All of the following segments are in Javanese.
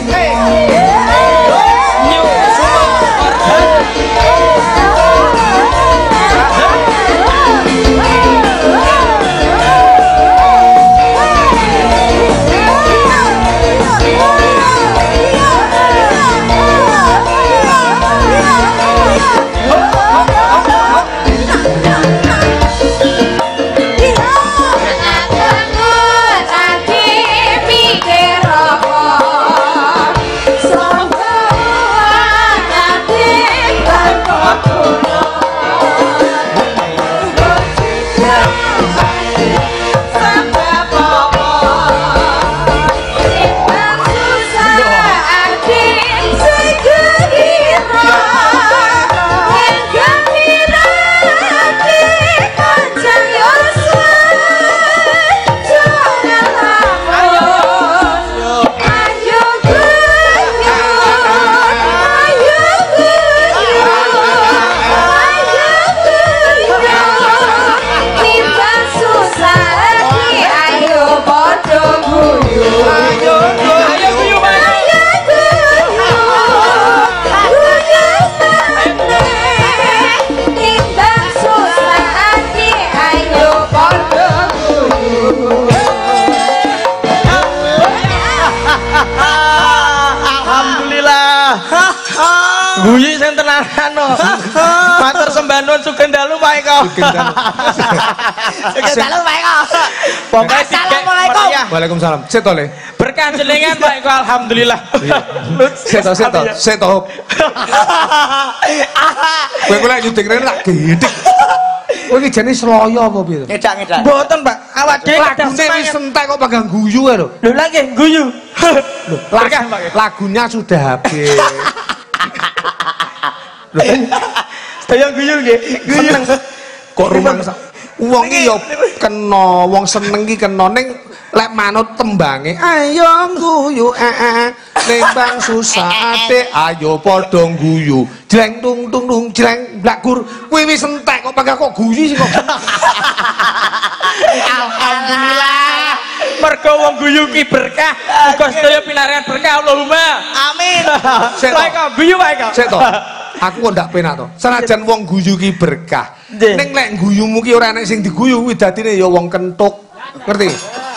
Guyu sing tenanan no. Matur sembah nuwun sugeng dalu Pak Eko. Sugeng dalu Pak Eko. Pokoke Assalamualaikum. Waalaikumsalam. Seto le. Berkah jenengan Pak Eko alhamdulillah. Seto. Kowe kok lek nyuting rene lak gedhek. Kowe iki jane Seloyo apa piye? Ngedak. Mboten Pak, awak dhewe lagune wis entek kok pegang guyu ae lho. Lho lagi guyu. Berkah Pak. Lagunya sudah habis. Saya guyu nggih. Guyu. Kok rumangsa wong iki ya kena, wong seneng iki kena ning lek manut tembange ayo guyu nembang susah ate ayo padha guyu jreng tung tung tung jreng blakur kuwi wis entek kok pagah kok guyu sih kok. Alhamdulillah. Mergo wong guyu ki berkah, muga sedaya pinaringan berkah Allahumma. Amin. Pak guyu Pak Eko. Sik to. Aku kok ndak penak to. Senajan wong guyu ki berkah. Ning lek guyumu ki ora enek sing diguyu kuwi dadine ya wong kentuk. Ngerti?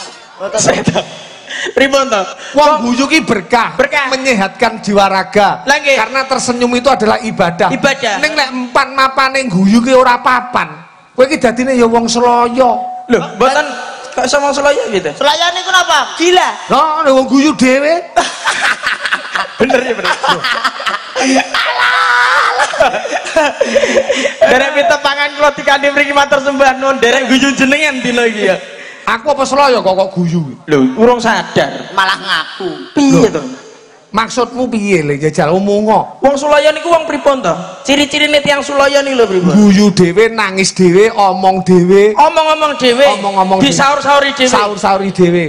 Pripun to? Wong guyu ki berkah, menyehatkan jiwa raga. Karena tersenyum itu adalah ibadah. Ning lek empan mapane guyu ki ora papan. Kowe ki dadine ya wong Seloyo. Lho, mboten kok iso wong Seloyo gitu. Seloyo niku napa? Gila. Lah, wong guyu dhewe. Bener ya, bener. Derek pitepangan kula dikandhe mriki matur sembah nuwun derek guyu jenengan dina iki ya. Aku apa Seloyo kok guyu? Lho, urung sadar, malah ngaku. Piye to? Maksudmu piye le jajal omongo? Wong Seloyo niku wong pripun to? Ciri-cirine tiyang Seloyo niku lho pripun? Guyu dhewe, nangis dhewe, omong dhewe. Omong-omong dhewe. Omong-omong disaur-sauri dhewe. Saur-sauri dhewe.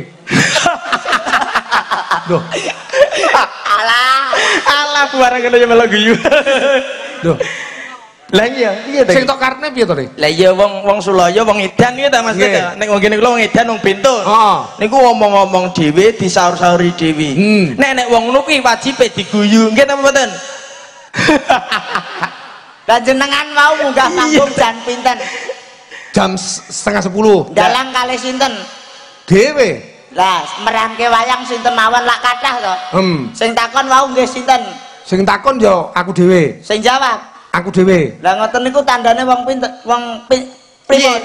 Loh. Alah barang kena melu guyu. Loh. Lah iya, piye to? Sing tok karene piye to, Le? Lah iya wong Seloyo wong edan iki ta Mas Tek. Nek wong kene kula wong edan wong bento. Niku ngomong-ngomong dhewe disaur-sauri dhewe. Nek wong ngono kuwi wajibe diguyu. Nggih ta mboten? Lah jenengan mau munggah panggung jam pinten? Jam 9:30. Dalang kalih sinten? Dhewe. Lah meramke wayang sinten mawon lak kathah to? Sing takon wau nggih sinten? Sing takon yo aku dhewe. Sing jawab aku dhewe. Lah ngoten niku tandane wong pinten? Wong pripun?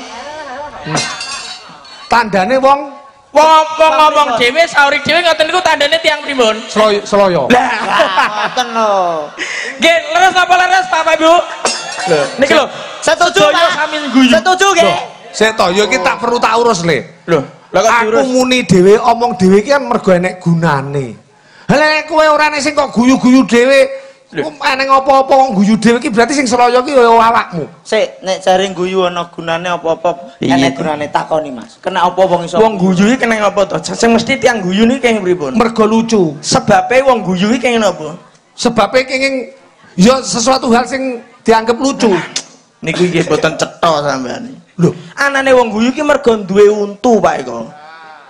Tandane wong ngomong dhewe sauri dhewe ngoten niku tandane tiyang pripun? Seloyo. Lah ngoten lho. Nggih, leres napa leres Bapak Ibu? Lho, niki lho. Setuju Pak? Setuju nggih. Seto yo iki tak perlu tak urus Le. Lho, lha kok diurus? Aku muni dhewe omong dhewe iki kan mergo enek gunane. Lah kowe ora nek sing kok guyu-guyu dhewe, eneng apa-apa wong guyu dhewe iki berarti sing Seloyo ki ya awakmu. Sik, nek jare guyu ana gunane apa-apa, enek gunane takoni Mas. Kena apa wong iso? Wong guyu iki kena apa to? Sing mesti tiyang guyu niki kenging pripun? Mergo lucu. Sebabe wong guyu iki kenging apa? Sebabe kenging ya sesuatu hal sing dianggap lucu. Niku nggih boten cetha sampean. Lho, anane wong guyu ki mergo duwe untu Pak Eko.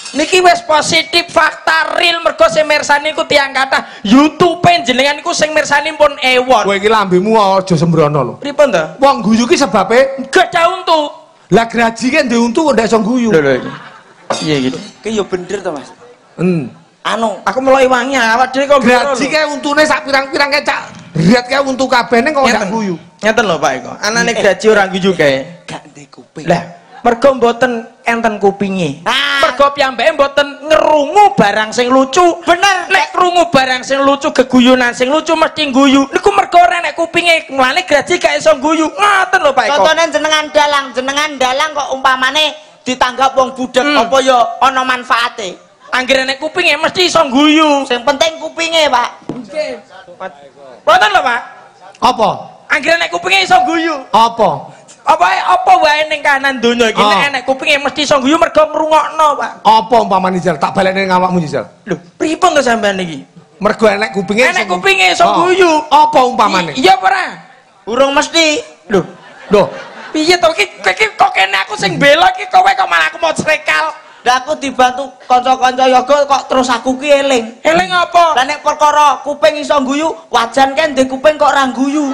Niki wis positif fakta real mergo sing mirsani ku tiyang kathah. YouTube jenengan iku sing mirsani pun ewon. Kowe iki lambemu aja sembrono lho. Pripun to? Wong guyu ki sebabe gadah untu. Lah graji ki ndek untu kok ndak iso guyu. Lho iki. Iya gitu. Ki yo bener to, Mas. Anu, aku mulai wangi awak dhewe kok graji kae untune sak pirang-pirang kecak. Berat kae untu kabeh ning kok ndak guyu. Ngeten lho Pak Eko. Anane graji ora guyu kae. Gak ndek kuping. Lah, mergo mboten enten kupinge. Mergo piyambake mboten ngerungu barang sing lucu. Bener, nek krungu barang sing lucu, geguyunan sing lucu mesti guyu. Niku mergo ora nek kupinge, mulane graji gak iso guyu. Ngoten lho Pak Eko. Contone jenengan dalang kok umpamane ditanggap wong budek apa ya ana manfaate. Anggere nek kupinge mesti iso guyu. Sing penting kupinge, Pak. Nggih. Mboten lho, Pak. Apa? Anggere nek kupinge iso guyu. Apa? Apa wae ning kanan donya iki nek kupinge mesti iso guyu mergo ngrungokno, Pak. Apa umpamane Jal? Tak balekne ning awakmu Jal. Lho, pripun to sampean iki? Mergo enek kupinge enek kupinge iso guyu. Apa umpamane? Iya apa ora? Urung mesti. Lho. Piye to iki kok kene aku sing bela iki kowe kok malah aku mau crekal. Lah aku dibantu kanca-kanca yoga kok terus aku ki eling. Eling apa? Lah nek perkara kuping iso guyu, wajan kan ndek kuping kok ora guyu.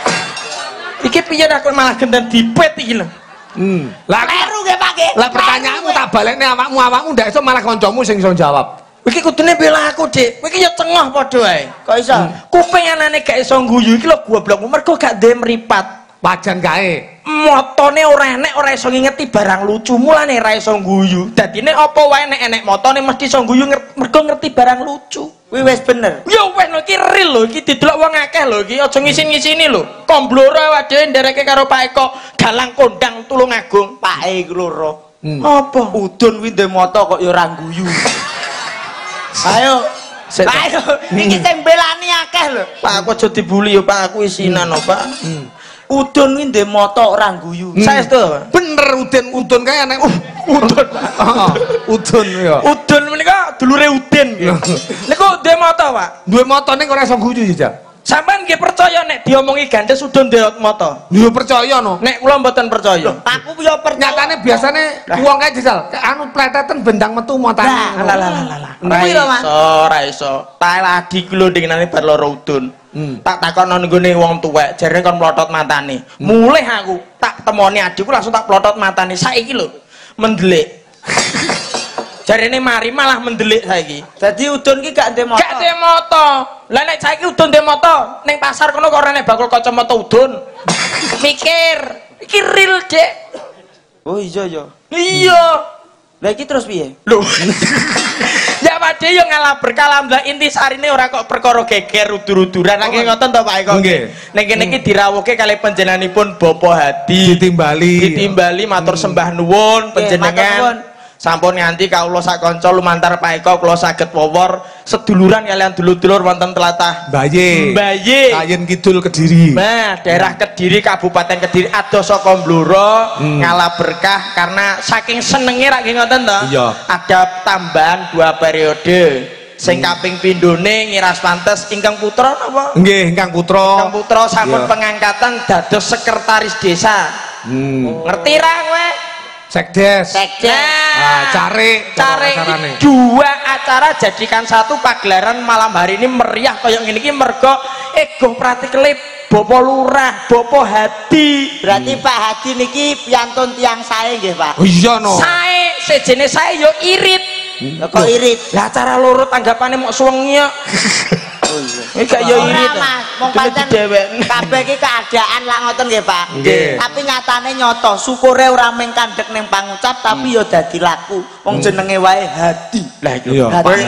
Iki piye aku malah genden dipet iki lho. Lah kleru nggih Pak nggih. Lah pertanyaanmu tak balekne awakmu ndak iso malah kancamu sing iso jawab. Iki kudune bela aku, Dik. Kowe iki ya cengah padha ae. Kok iso? Kuping anane gak iso guyu iki lho goblokmu mergo gak duwe mripat. Wajan kae. Motone ora enek, ora iso ngingeti barang lucu, mulane ora iso guyu. Dadine apa wae nek enek motone mesti iso guyu mergo ngerti barang lucu. Kuwi wis bener. Ya wis lho iki real lho, iki didelok wong akeh lho iki aja ngisin-ngisini lho. Kombloro awake dhewe ndereke karo Pak Eko, galang kondang Tulungagung. Pak Eko loro. Apa? Udun kuwi ndek moto kok ya ora guyu. Ayo. Ayo, iki sing belani akeh lho. Pak aku aja dibuli ya Pak, aku isinan lho Pak. Udun kuwi ndek moto ora guyu. Saestu. Bener udun kae enek udun. Udun ya. Udun menika dulure Udin. Niku duwe moto, Pak. Duwe moto ning ora iso guyu ya. Sampeyan nggih percaya nek diomongi gandes udun duwe moto? Yo percaya no. Nek kula mboten percaya. Aku yo percaya. Nyatane biasane wong kae jajal anu pleteten bendang metu motane. Lah. Ora iso. Tak ladi ki lho dingenane bar lara udun. Tak takono nggone wong tuwek, jarene kon mlotot matane. Mulih aku tak temoni adikku langsung tak plotot matane. Saiki lho mendelik. Jarene mari malah mendelik saiki. Dadi udun ki gak ndek moto. Gak ndek moto. Lah nek saiki udun ndek moto, ning pasar kono kok ora nek bakul kacamata udun. Mikir, iki real, Dek. Oh iya ya. Iya. Lah iki terus piye? Lho. Ya Pak De yo ngalah berkalam lah inti sarine ora kok perkara geger udur-uduran nggih ngoten to Pak Eko. Nggih. Ning kene iki dirawuhke kalih panjenenganipun Bapak Hadi. Ditimbali matur sembah nuwun panjenengan. Sampun nganti kawula sak kanca lumantar Pak Eko kula saged wawor seduluran kalian dulur-dulur wonten tlatah Mbaye. Kayen Kidul Kediri. Nah, daerah Kediri Kabupaten Kediri adoh saka Blora ngalah berkah karena saking senenge ra nggih ngoten to. Iya. Ada tambahan 2 periode. Sing kaping pindhone ngiras pantes ingkang putra napa? Nggih, ingkang putra. Ingkang putra sampun pengangkatan dados sekretaris desa. Ngerti ra kowe? Sekdes. Cari 2 acara jadikan 1 pagelaran malam hari ini meriah kayak gini iki mergo ego pratikle Bapak Lurah, Bapak Hadi. Berarti Pak Hadi niki piantun tiang sae nggih, Pak. Oh iya no. Sae sejene sae yo irit. Kok irit? Lah acara loro tanggapane mok suwengi kok. Oh iya. Iki yo irit. Wong pancen kabeh iki keadaan lak ngoten nggih, Pak. Tapi nyatane nyoto, syukure ora mung kandhek ning pangucap tapi yo dadi laku. Wong jenenge wae Hadi. Lah iki.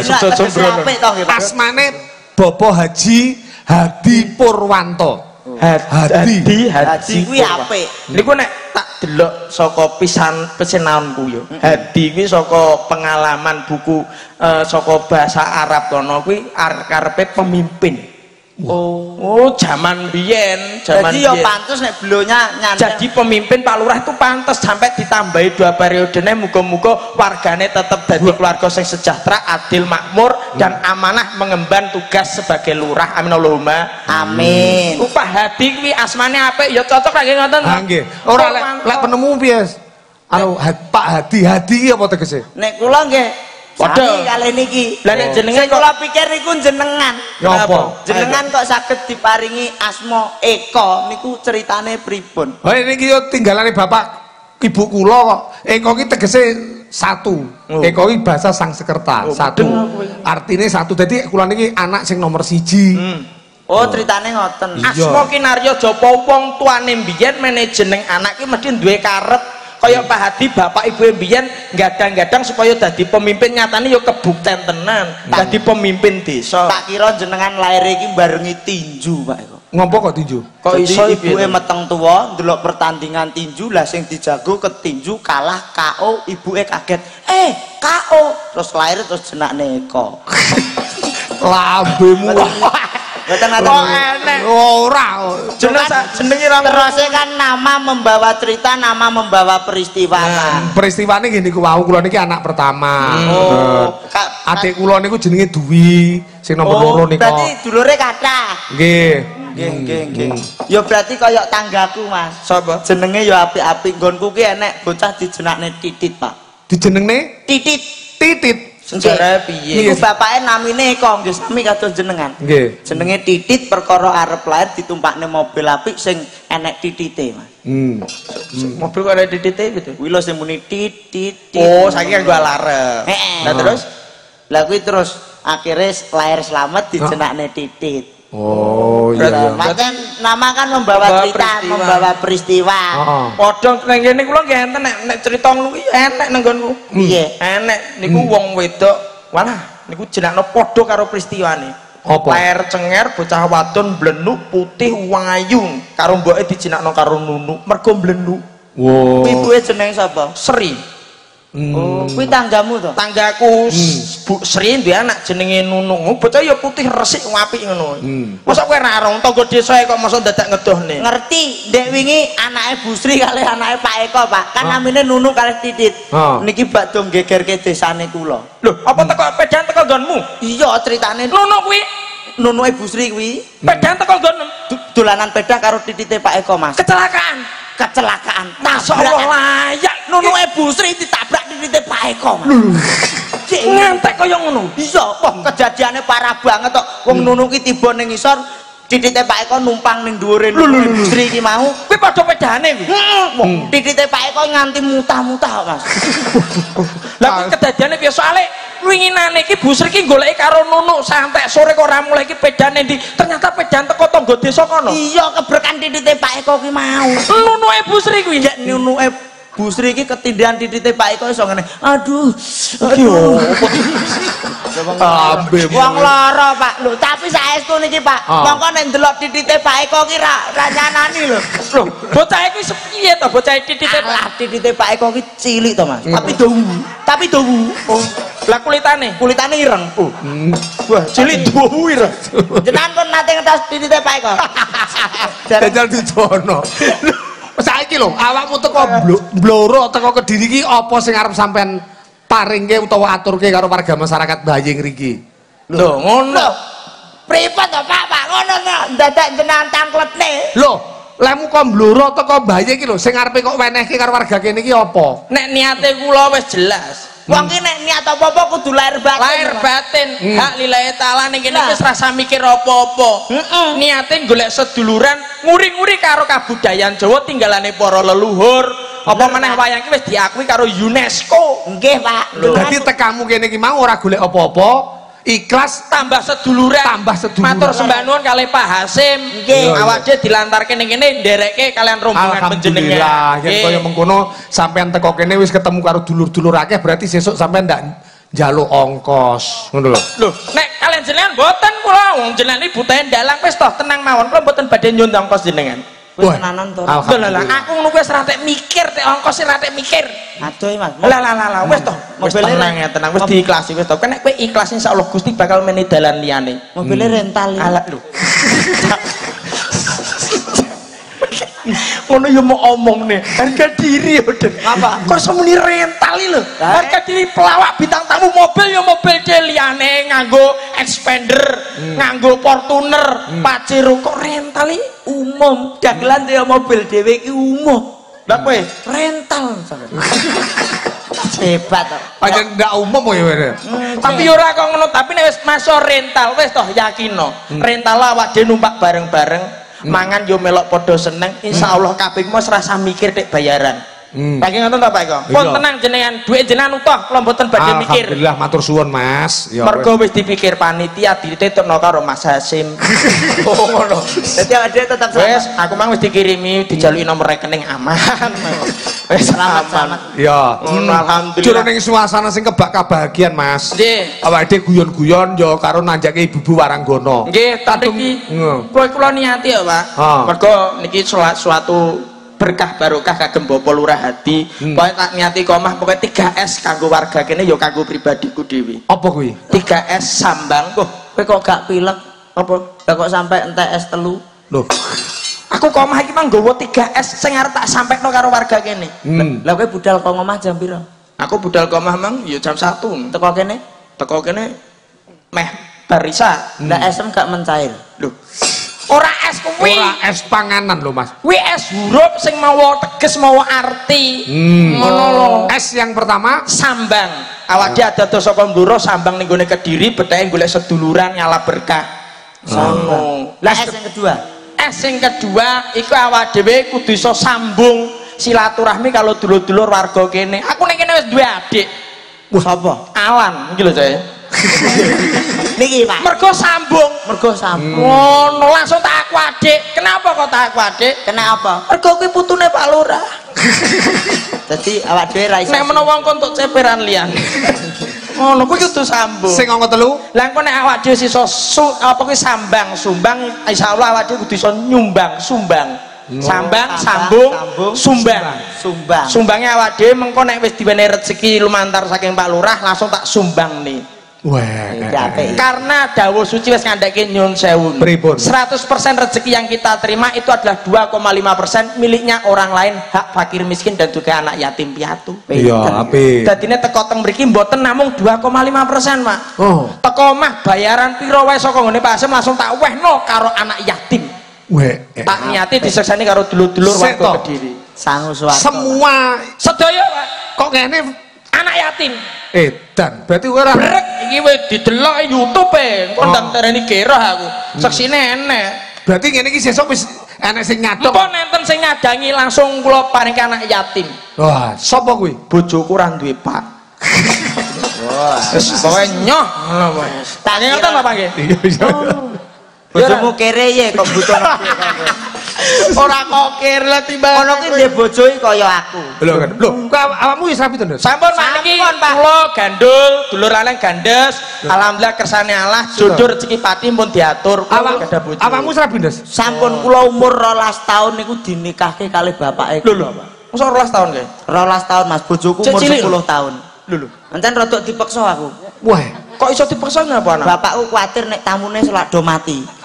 Asmane Bapak Haji Hadi Purwanto. Hadi kuwi apik. Niku nek tak delok saka pisenaonku yo. Hadi kuwi saka pengalaman buku saka bahasa Arab kono kuwi karepe pemimpin. Oh, zaman biyen, Jadi ya pantes nek belonya nyantai. Jadi pemimpin Pak Lurah itu pantes sampai ditambahi 2 periodenya muga-muga wargane tetap dadi keluarga sing sejahtera, adil, makmur dan amanah mengemban tugas sebagai lurah. Amin Allahumma. Amin. Pak Hadi kuwi asmane apik ya cocok lagi ngoten. Nggih. Ora lek penemu piye? Anu Pak Hadi apa tegese? Nek kula nggih Padha kali niki. Lah nek jenenge kula pikir niku jenengan. Napa? Jenengan kok saged diparingi asma Eko niku ceritane pripun? Oh niki yo tinggalane bapak ibu kula kok. Eko ki tegese satu. Eko ki bahasa Sanskerta, satu. Artine satu. Dadi kula niki anak sing nomor 1. Oh, ceritane ngoten. Asma kinarya Japa wong tuane mbiyen meneh jeneng anak ki mesti duwe karep kaya Pak Hadi bapak ibu mbiyen gadang-gadang supaya dadi pemimpin, nyatane ya kebukten tenan dadi pemimpin desa. Tak kira jenengan lair iki barengi tinju, Pak Eko. Ngopo kok tinju? Kok iso ibuke meteng tuwa ndelok pertandingan tinju lah sing dijago ketinju kalah KO, ibuke kaget. KO. Terus lair terus jenenge Eko. Lambemu. Mboten enek. Ora. Jenenge teruse kan nama membawa cerita, nama membawa peristiwa. Peristiwane ngene niku wau, kula niki anak pertama. Adik kula niku jenenge Dwi, sing nomor 2 niku. Berarti dulure kathah. Nggih. Nggih. Ya berarti kaya tanggaku, Mas. Sapa? Jenenge ya apik-apik. Nggonku ki enek bocah dijenakne Titit, Pak. Dijenengne Titit. Titit. Sejarah piye? Iku bapake namine Eko, nggih sami kados jenengan. Nggih. Jenenge Titit perkara arep lair ditumpakne mobil apik sing enek titite, Mas. Mobil kok ada titite gitu. Kuwi lho sing muni titit. Oh, saiki kan gua larep. Nah terus lah kuwi terus akhirnya lahir selamat dijenakne Titit. Oh iya. Macam nama kan membawa cerita, membawa peristiwa. Padha nang kene kula nggih enten nek cerita ngono kuwi enek nang nggonku. Piye? Enek niku wong wedok. Walah, niku jenakno padha karo peristiwane. Apa? Lair cenger bocah wadon blenuk putih wayu karo mboke dijenakno karo Nunu mergo blenuk. Wow. Ibuke jeneng sapa? Sri. Oh, kuwi tanggamu to? Tanggaku Bu Sri duwe anak jenenge Nunung. Bocah ya putih resik apik ngono. Mosok kowe ra rong tangga desa kok mosok dadak ngedohne. Ngerti, ndek wingi anake Bu Sri kali anake Pak Eko, Pak. Kan namine Nunung kali Titit. Niki badhe gegerke desane kula. Lho, apa teko pedan teko nggonmu? Iya, ceritane Nunung kuwi Nunuke Bu Sri kuwi pedan teko nggonmu. Dolanan peda karo Titite Pak Eko, Mas. Kecelakaan. Masyaallah layak Nunuke Bu Sri ditabrak Titite Pak Eko, Mas. Ngantek kaya ngono. Iya, wah kejadiane parah banget kok. Wong Nunu ki tiba ning ngisor, Titite Pak Eko numpang ning dhuwure Nunuke Bu Sri ki mau. Kuwi padha pedane kuwi. Wong Titite Pak Eko nganti mutah-mutah, Mas. Lah kuwi kedadiane piye soalé winginane iki Bu Sri ki goleki karo Nunu sampai sore kok ora mulai iki pedane ndi. Ternyata pedan teko tangga desa kono. Iya, keberkan Titite Pak Eko ki mau. Nunuke Bu Sri kuwi Nek Nunuke Bu Sri ki ketindihan Titite Pak Eko iso ngene. Aduh. Wong lara, Pak. Lho, tapi saestu niki, Pak. Mongko nek ndelok Titite Pak Eko ki ra nyanani lho. Lho, bocah iki sepiye to bocah Titite? Lah Titite Pak Eko ki cilik to, Mas. Tapi dawu. Oh, lah kulitane ireng. Wah, cilik dawu ireng. Jenengan pun nate ngetos Titite Pak Eko. Jajal dijono. Saiki lho, awakmu teko bloro teko Kediri iki apa sing arep sampean paringke utawa aturke karo warga masyarakat Baying riki? Lho, ngono. Pripun to, Pak? Ngono to, dadak jenengan tangkletne. Lho, lemu kok bloro teko Baying iki lho, sing arepe kok wenehke karo warga kene iki apa? Nek niate kula wis jelas. Wong ki nek niat apa-apa kudu lahir batin. Lahir batin, hak lillahi taala ning kene wis rasa mikir apa-apa. Niate golek seduluran, nguri-nguri karo kabudayan Jawa tinggalane para leluhur. Apa meneh wayang ki wis diakui karo UNESCO. Nggih, Pak. Dadi tekamu kene iki mau ora golek apa-apa, ikhlas tambah seduluran. Matur sembah nuwun kalih Pak Hasim. Nggih. Awake dilantarke ning kene nderekke kalian rombongan panjenengan. Alhamdulillah, yen kaya mengkono sampean teko kene wis ketemu karo dulur-dulur akeh berarti sesuk sampean ndak njaluk ongkos, ngono lho. Lho, nek kalian jenengan mboten kula wong jenengan ibu teh dalang wis toh tenang mawon kula mboten badhe nyuwun ongkos jenengan. Wis tenanan to. Alhamdulillah, aku ngono wis ra tek mikir tek ongkos ra tek mikir. Aduh, Mas. Lah wis toh. Wis tenang ya, tenang wis diikhlasi wis toh. Nek kowe ikhlas insyaallah Gusti bakal meni dalan liyane. Mobilnya rental. Alah lho. Ngono yo mau omong nih harga diri udah apa kok semuni rental lho harga diri pelawak bintang tamu mobil yo mobil liane nganggo expander nganggo Fortuner Pajero kok rental umum dagelan yo mobil dhewe iki umum Lah kowe rental. Hebat to. Pancen ndak umum kok ya. Tapi ora kok ngono, tapi nek wis masuk rental wis toh yakino. Rental awak dhewe numpak bareng-bareng, mangan yo melok padha seneng, insyaallah kabeh mos rasa mikir nek bayaran. Lagi ngoten ta Pak Eko? Pun tenang jenengan, duit jenengan utuh kula mboten badhe mikir. Alhamdulillah matur suwun Mas. Ya mergo wis dipikir panitia ditetepno karo Mas Hasim. Oh ngono. Dadi awake tetap wis aku mang wis dikirimi dijaluki nomor rekening aman. Wis selamat. Ya, alhamdulillah. Jero ning suasana sing kebak kebahagiaan Mas. Nggih. Awake guyon-guyon yo karo nanjake ibu-ibu Waranggono. Nggih, tapi iki kowe kula niati ya Pak. Mergo niki suatu berkah barokah kagem Bapak Lurah Hadi. Pokoke tak niati komah pokoke 3S kanggo warga kene ya kanggo pribadiku dhewe. Apa kuwi? 3S sambang. Kowe kok gak pilek apa? Lah kok sampe entek S telu? Loh. Aku komah iki mang nggawa 3S sing arep tak sampekno karo warga kene. Lah kowe budal kok ngomah jam pira? Aku budal komah mang ya jam 1. Teko kene? Teko kene meh barisa. Lah esem gak mencair. Loh. Ora es kuwi. Ora es panganan lho Mas. Kuwi es huruf sing mawa teges mawa arti. Ngono lho. Es yang pertama sambang. Awak dhewe ada saka Ndoro sambang ning gone Kediri beteke golek seduluran nyala berkah. Sono. Lah es yang kedua. Es yang kedua iku awak dhewe kudu iso sambung silaturahmi kalau dulur-dulur warga kene. Aku ning kene wis duwe adik. Wah, sapa? Alan iki lho saya. Niki Pak. Mergo sambung. Ngono langsung tak aku adik. Kenapa kok tak aku adik? Kenapa? Mergo kuwi putune Pak Lurah. Dadi awak dhewe ra iso. Nek menawa wong kontuk ceperan liyan. Ngono kuwi kudu sambung. Sing angka 3. Lah engko nek awak dhewe iso apa kuwi sambang, sumbang insyaallah awak dhewe kudu iso nyumbang, sumbang. Sambang, sambung, sumbang. Sumbangnya awak dhewe mengko nek wis diwenehi rezeki lumantar saking Pak Lurah langsung tak sumbang nih. Wah, karena dawuh suci wis ngandhake nyun sewu. 100% rezeki yang kita terima itu adalah 2,5% miliknya orang lain, hak fakir miskin dan juga anak yatim piatu. Iya, apik. Dadine teko teng mriki mboten namung 2,5%, Pak. Oh. Teko omah bayaran piro wae saka ngene Pak Hasim langsung tak wehno karo anak yatim. Tak niati diseksani karo dulur-dulur warga Kediri. Sangu suwarto. Semua sedaya Pak. Kok ngene anak yatim. Dan berarti ora brek iki wis didelok YouTube e. Engko ndang tereni gerah aku. Seksine enek. Berarti ngene iki sesuk wis enek sing nyadong. Apa nenten sing nyadangi langsung kula paring anak yatim. Wah, sapa kuwi? Bojoku ora duwe Pak. Wah, pokoke nyoh ngono wae. Tak ngoten apa nggih? Iya. Bojomu kere ye kok butuh ora kok kere lah timbang ono ki ndek bojo kaya aku. Lho kan. Lho, awakmu wis rapi to, Nduk? Sampun Pak niki kula gandul, dulur lanang gandes. Alhamdulillah kersane Allah, jodoh rezeki pati pun diatur kula gadah bojo. Awakmu wis rapi, Nduk? Sampun kula umur 12 tahun niku dinikahke kali bapake. Lho, mosok 12 tahun nggih? 12 tahun Mas, bojoku umur 10 tahun. Lho. Enten rada dipaksa aku. Wah, kok iso dipaksa napa anak? Bapakku kuwatir nek tamune selak do mati.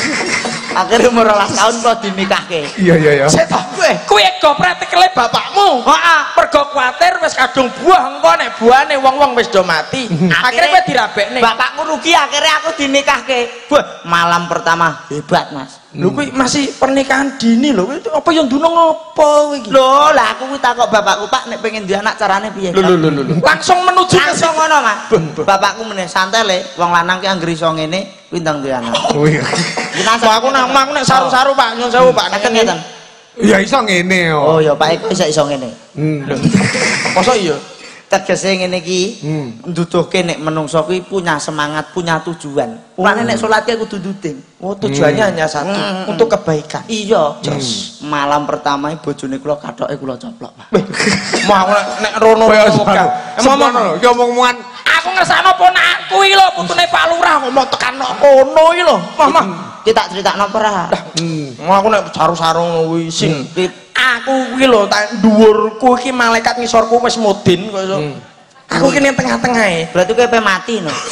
Akhirnya umur 12 tahun kok dinikahke. Iya. Seto kuwi ego praktikale bapakmu. Heeh, mergo kuwatir wis kadung buah engko nek buahane wong-wong wis do mati. Akhirnya kowe dirabekne. Bapakku rugi akhirnya aku dinikahke. Wah, malam pertama hebat, Mas. Lho kuwi masih pernikahan dini lho. Apa yang dunung apa iki? Lho, lah aku kuwi takok bapakku, Pak, nek pengen duwe anak carane piye? Lho. Langsung menuju ke langsung ngono, Mas. Bapakku meneh santai le, wong lanang ki anggere iso ngene, kuwi ndang duwe anak. Oh iya. Aku nek saru-saru Pak, nyun sewu Pak. Ngeten. Ya iso ngene yo. Oh ya Pak Eko iso ngene. Lho. Mosok iya? Tegese ngene iki, nduduhke nek menungso kuwi punya semangat, punya tujuan. Mulane nek salat ki kudu duding. Oh, tujuannya hanya satu, untuk kebaikan. Iya, jos. Malam pertama bojone kula kathoke kula coplok, Pak. Mau nek rono Semono lho, omong-omongan aku ngersakno ponakku iki lho, putune Pak Lurah ngomong tekan kono iki lho. Mah. Ki tak critakno ora? Aku nek saru-saru kuwi sing aku kuwi lho tak dhuwurku iki malaikat ngisorku wis mudin kok iso. Aku ki ning tengah-tengahe. Berarti kowe pe mati no.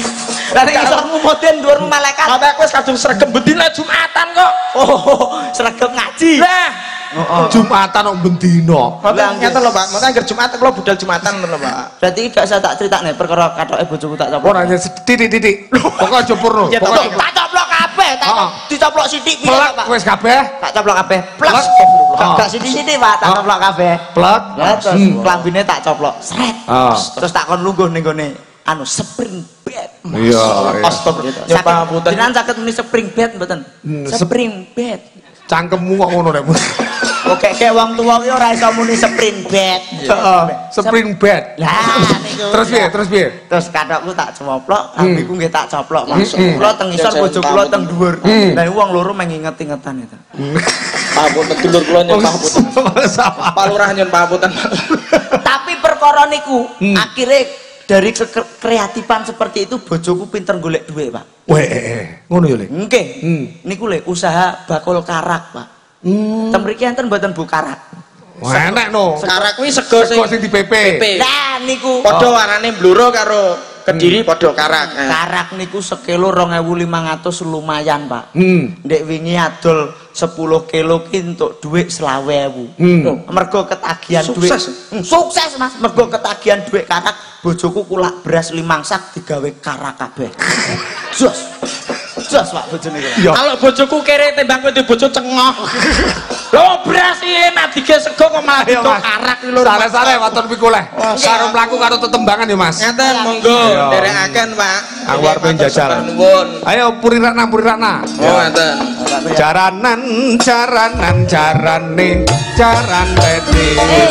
Lah nek ngisormu mudin dhuwurmu malaikat. Apa aku wis kadung sregep bendina Jumatan kok. Oh, sregep ngaji. Lah, Jumatan kok bendina. Ngeten lho Pak, mengko anggere Jumat kula budal Jumatan lho Pak. Berarti gak usah tak critakne perkara kathoke bojoku tak coplok. Ora titik. Pokoke aja purno. Tak coplok kabeh, tak dicoplok sithik piye Pak. Wis kabeh. Tak coplok kabeh. Plus. Gak sithik-sithik Pak, tak coplok kabeh. Plek. Terus klambine tak coplok. Sret. Terus tak kon lungguh ning gone anu spring bed. Iya. Astagfirullah. Nyoba jenengan saged muni spring bed mboten? Spring bed. Cangkemmu kok ngono rek. Oke, kayak wong tuwa ki ora iso muni spring bed. Heeh. Spring bed. Lah niku. Terus piye? Terus kathokku tak coplok, ambiku nggih tak coplok. Kula teng isor bojo kula teng dhuwur. Lah wong loro menginget-ingetan itu. Papunten dulur kula nyun papunten. Palurah nyun papunten. Tapi perkara niku akhirnya dari kreatifan seperti itu bojoku pinter golek duit Pak. Ngono ya Le. Nggih. Niku Le usaha bakul karak Pak. Ten mriki enten mboten Bu karak. Wah enak no. Karak kuwi sego sing di PP. Lah niku padha warnane bluro karo Kediri padha karak. Karak niku sekilo 2.500 lumayan Pak. Ndek wingi adol 10 kilo ki entuk dhuwit 20.000. Mergo ketagihan dhuwit. Sukses Mas, mergo ketagihan dhuwit karak, bojoku kulak beras 5 sak digawe karak kabeh. Jos. Jos Pak bojone kula. Kalau bojoku kere tembang kowe bojo cengoh. Lho beras iki enak dige sego kok malah ditok karak iki lho. Sare-sare waton pikuleh. Karo mlaku karo tetembangan ya Mas. Ngaten monggo nderekaken Pak. Aku arep njajal. Ayo Puri Ratna. Oh ngaten. Jaranan jarane jaran tete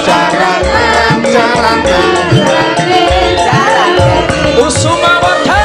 jaran Usuma Wardhan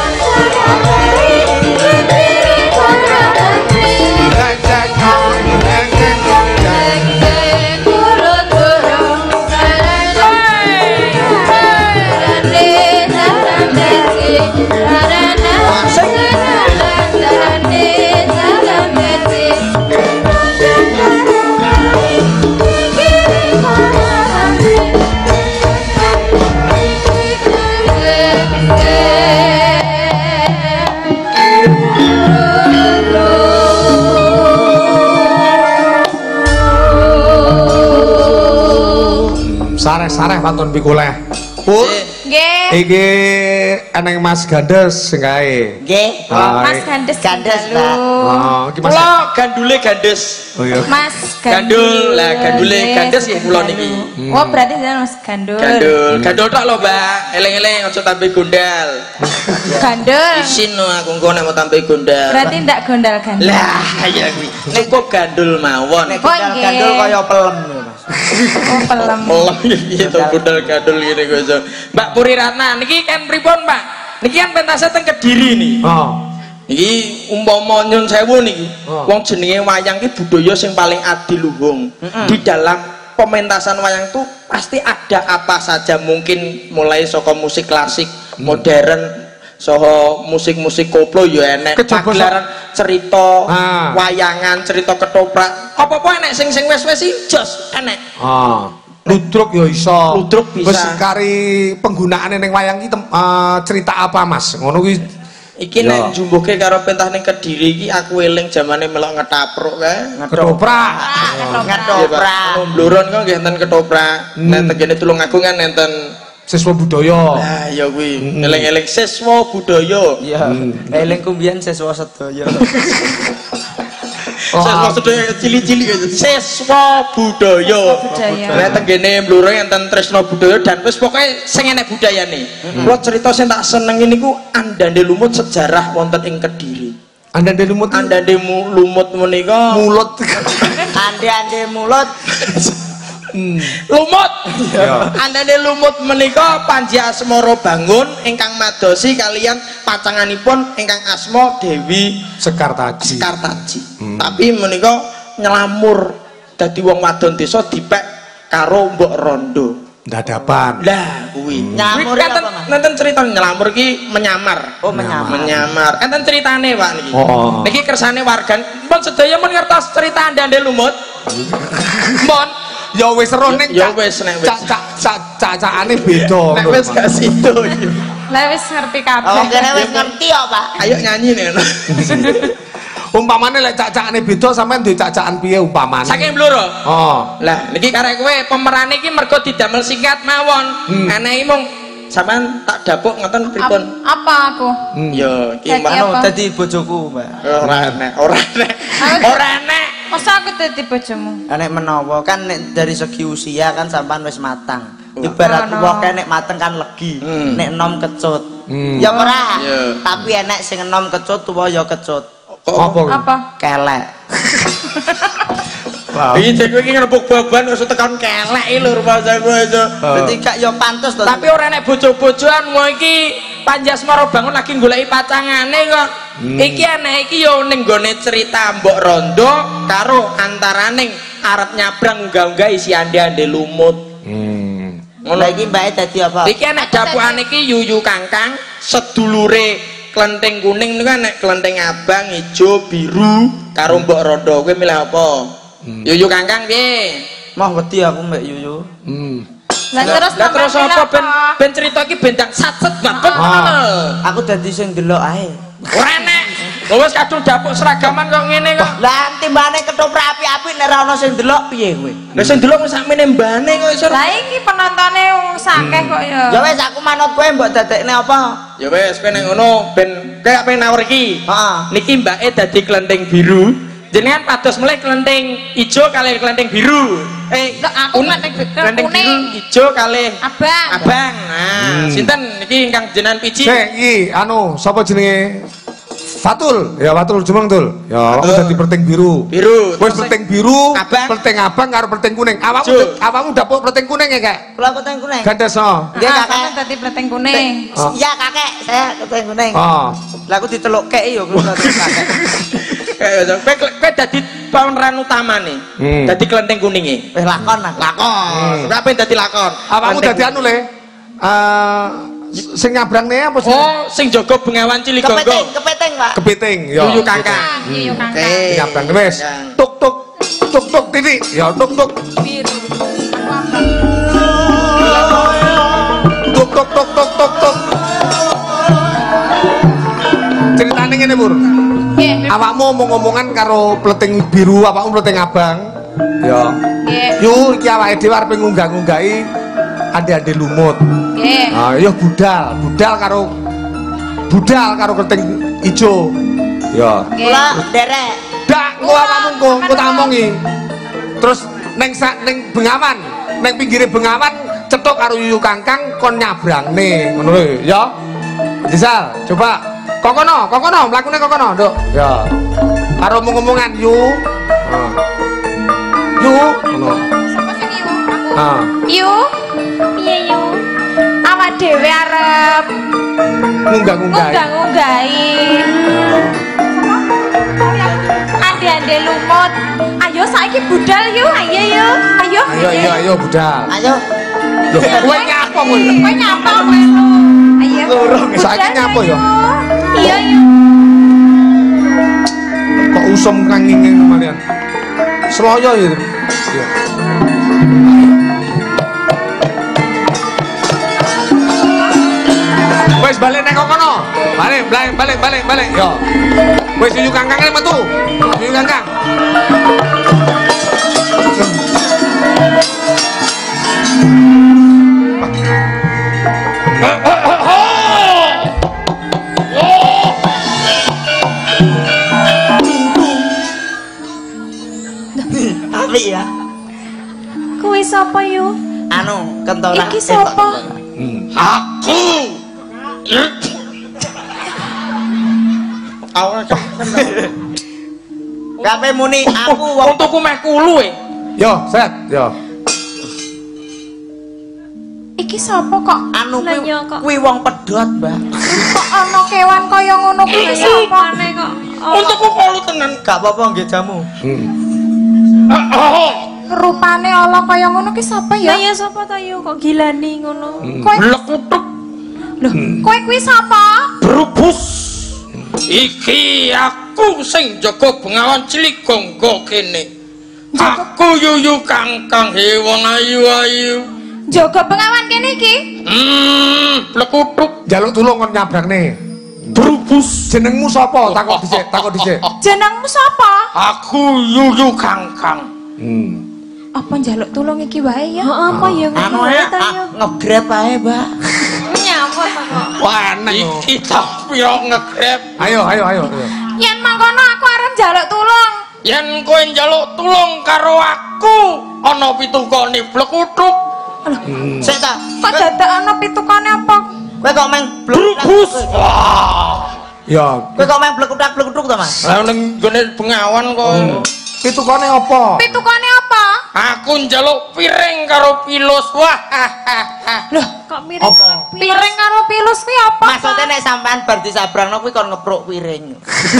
Sareh waton pikuleh. Pur. Nggih. Iki eneng Mas Gandes sing kae. Nggih. Mas Gandes Pak. Oh, iki Mas. Kula gandule gandes. Oh iya. Mas Gandul lah gandule gandes nggih kula niki. Oh, berarti jenengan Mas Gandul. Gandul tok lho, Mbak. Eling-eling aja tampe gondal. Gandul. Isin no aku engko nek mau tampe gondal. Berarti ndak gondal-gandul. Lah, iya kuwi. Nek kok gandul mawon. Nek gandul kaya pelem lho Mas. Oh, pelem. Pelem piye to gondal-gandul ngene kok iso. Mbak Puri Ratna niki kan pripun, Mbak? Niki kan pentasnya teng Kediri nih. Oh. Iki umpama nyun sewu niki, wong jenenge wayang ki budaya sing paling adiluhung. Di dalam pementasan wayang itu pasti ada apa saja, mungkin mulai saka musik klasik, modern, soho musik-musik koplo ya enek, pagelaran cerita, wayangan, cerita ketoprak. Apa-apa enek sing wes-wes iki jos enek. Ludruk ya iso. Ludruk bisa. Wis kari penggunaane ning wayang iki cerita apa Mas? Ngono kuwi. Iki nek jumbuke karo pentah ning Kediri iki aku eling jamane melok ngetapruk kae. Ketoprak. Ketoprak. Mbluron kok nggih enten ketoprak. Nek tengene Tulungagung kan enten siswa budaya. Nah, ya kuwi. Eling-eling siswa budaya. Iya. Eling kumbian siswa sedaya. Siswa sedaya cili-cili siswa budaya. Nek tengene Bluro enten tresna budaya dan wis pokoke sing enek budayane. Kula cerita sing tak senengi niku Andande Lumut sejarah wonten ing Kediri. Andande Lumut. Andande Lumut menika mulut. Ande mulut. Lumut. Andane Lumut menika Panji Asmara bangun ingkang madosi kalian pacanganipun ingkang asma Dewi Sekartaji. Tapi menika nyelamur dadi wong wadon desa dipek karo Mbok Rondo. Dadapan. Lah kuwi. Nyamur apa Mas? Nenten cerita nyelamur ki menyamar. Oh, menyamar. Menyamar. Enten ceritane Pak niki. Niki kersane warga. Pun sedaya men ngertos cerita Andane Lumut. Mon ya wis ero ning ya wis nek wis cacakane beda. Nek wis gak sido iki. Lah wis ngerti kabeh. Oh, kene wis ngerti ya, Pak. Ayo nyanyi nih. Umpamane lek cacakane beda sampean duwe cacakan piye umpamane? Saking Bluro. Oh. Lah niki karek kowe pemerane iki mergo didamel singkat mawon. Enehi mung sampean tak dapuk ngoten pripun? Apa aku? Ya, iki Mano dadi bojoku, Mbak. Ora enek. Masa aku dadi bojomu? Nek menawa kan nek dari segi usia kan sampean wis matang. Ibarat wong nek mateng kan legi, nek enom kecut. Ya ora. Tapi enek sing enom kecut tuwa ya kecut. Apa? Kelek. Iki cek iki ngrepuk baban wis tekan kelek iki lho bahasa gue itu. Berarti gak ya pantes to. Tapi ora nek bojo-bojoan mau iki Panjasmara bangun lagi goleki pacangane kok. Iki enek iki yo ning gone cerita Mbok Rondo karo antaraning arep nyabrang unggah-unggah isi ande-ande lumut. Ngono iki mbake dadi apa? Iki enek dapukane iki yuyu kangkang sedulure Klenteng kuning niku nek klenteng abang, ijo, biru karo Mbok Rondo kowe milih apa? Yuyu kangkang piye? Mah wedi aku mbek Yuyu. Lah terus apa ben cerita iki ben tak satset banget. Aku dadi sing ndelok ae. Ora nek. Lho wis kadung dapuk seragaman kok ngene kok. Lah timbane ketoprak api-api nek ora ono sing ndelok piye kowe? Lah sing ndelok wis sakmene mbane kok iso. Lah iki penontone wong sakeh kok ya. Ya wis aku manut kowe mbok dadekne apa? Ya wis kowe nek ngono ben kayak pengen nawar iki. Heeh. Niki mbake dadi klenteng biru. Jenengan pados melih klenteng ijo kalih klenteng biru. Aku klenteng biru ijo kalih abang. Abang. Nah, sinten niki ingkang jenengan piji? Sik iki anu sapa jenenge? Fatul. Ya Fatul Jumeng Tul. Ya aku dadi perting biru. Biru. Wis perting biru, abang. perting abang karo perting kuning. Awakmu dapuk perting kuning ya, Kak? Kula perting kuning. Gandesno. Nggih, Kakek. Dadi perting kuning. Iya, Kakek. Saya perting kuning. Oh. Lah aku ditelukke ya kula Kakek. Kowe dadi pemeran utamane. Dadi klenteng kuninge. Wis lakon lah. Lakon. Ora pengen dadi lakon. Awakmu dadi anu le. Sing nyabrang apa sih? Oh, sing jaga Bengawan Ciligonggo. Kepiting, Pak. Kepiting, ya. Yuyu kangkang. Yuyu kangkang. Oke. Nyabrang wis. Tuk tuk tuk tuk titik. Ya tuk tuk. Biru. Tuk tuk tuk tuk tuk tuk. Ceritane ngene, Pur. Nggih. Awakmu omong-omongan karo pleting biru, awakmu pleting abang. Ya. Nggih. Yu iki awake dhewe arep ngunggah-ngunggahi ande-ande lumut. Nggih. Ah, ya budal karo kleting ijo. Ya. Kula derek. Dak engko awakmu engko tak omongi. Terus ning Bengawan, ning pinggire Bengawan cetok karo Yuyu Kangkang kon nyabrangne, ngono lho ya. Disal, coba kokono, mlakune kokono, Nduk. Ya. Karo omong-omongan yu. Yu, ngono. Sapa sing yu? Aku. Ah. Yu. Piye yu? Awak dhewe arep ngunggah-ngunggahi. Ande-ande lumut. Ayo saiki budal yu, ayo yu. Ayo budal. Ayo. Lho, kowe nyapa kowe? Kowe nyapa kowe? Ayo. Saiki nyapa ya? Iya yu. Kok usum kanginging kemalian? Seloyo ya. Iya. Wes balik nek kono. Balik. Yo. Wes Yuyu Kangkang metu. Yuyu Kangkang. Apik ya. Kowe sapa yu? Anu, kentoran. Iki sapa? Aku. Awak Kape muni aku wong tuku meh kulu e. Yo, set, yo. Iki sapa kok? anu nanya kok? kuwi wong pedhot, Mbak. Kok ana kewan kaya ngono kuwi sapane kok? Untukku kolu tenan. Gak apa-apa nggih jamu. Rupane ala kaya ngono ki sapa ya? Lah ya sapa ta yo kok gilani ngono. Kowe Blek utuk lho, kowe kuwi sapa? berubus. Iki aku sing jaga Bengawan Ciligonggo kene. Aku Yuyu Kangkang wong ayu-ayu. Jaga Bengawan kene iki? Blek utuk Jaluk tulung kon nyabrangne. berubus. Jenengmu sapa? Takok dhisik. Jenengmu sapa? Aku Yuyu Kangkang. Apa njaluk tulung iki wae ya? Heeh, apa ya Anu ngono ae ta yo. nge-grab ae, Mbak. Nyapa ta kok? Wah, enak yo. Iki tapi yo nge-grab. Ayo. Yen mangkono aku arep njaluk tulung. yen kowe njaluk tulung karo aku ana pitukane blekutuk. Sik ta. Kok dadak ana pitukane apa? Kowe kok meng Brubus. Wah. Ya. Kowe kok meng blekutak-blekutuk ta, Mas? Lah ning gone Bengawan kok. Pitukane apa? Pitukane apa? Aku njaluk piring karo pilus. Wah. Loh, kok piring karo pilus kuwi apa? Maksudnya nek sampean bar disabrangno kuwi kon ngepruk piring.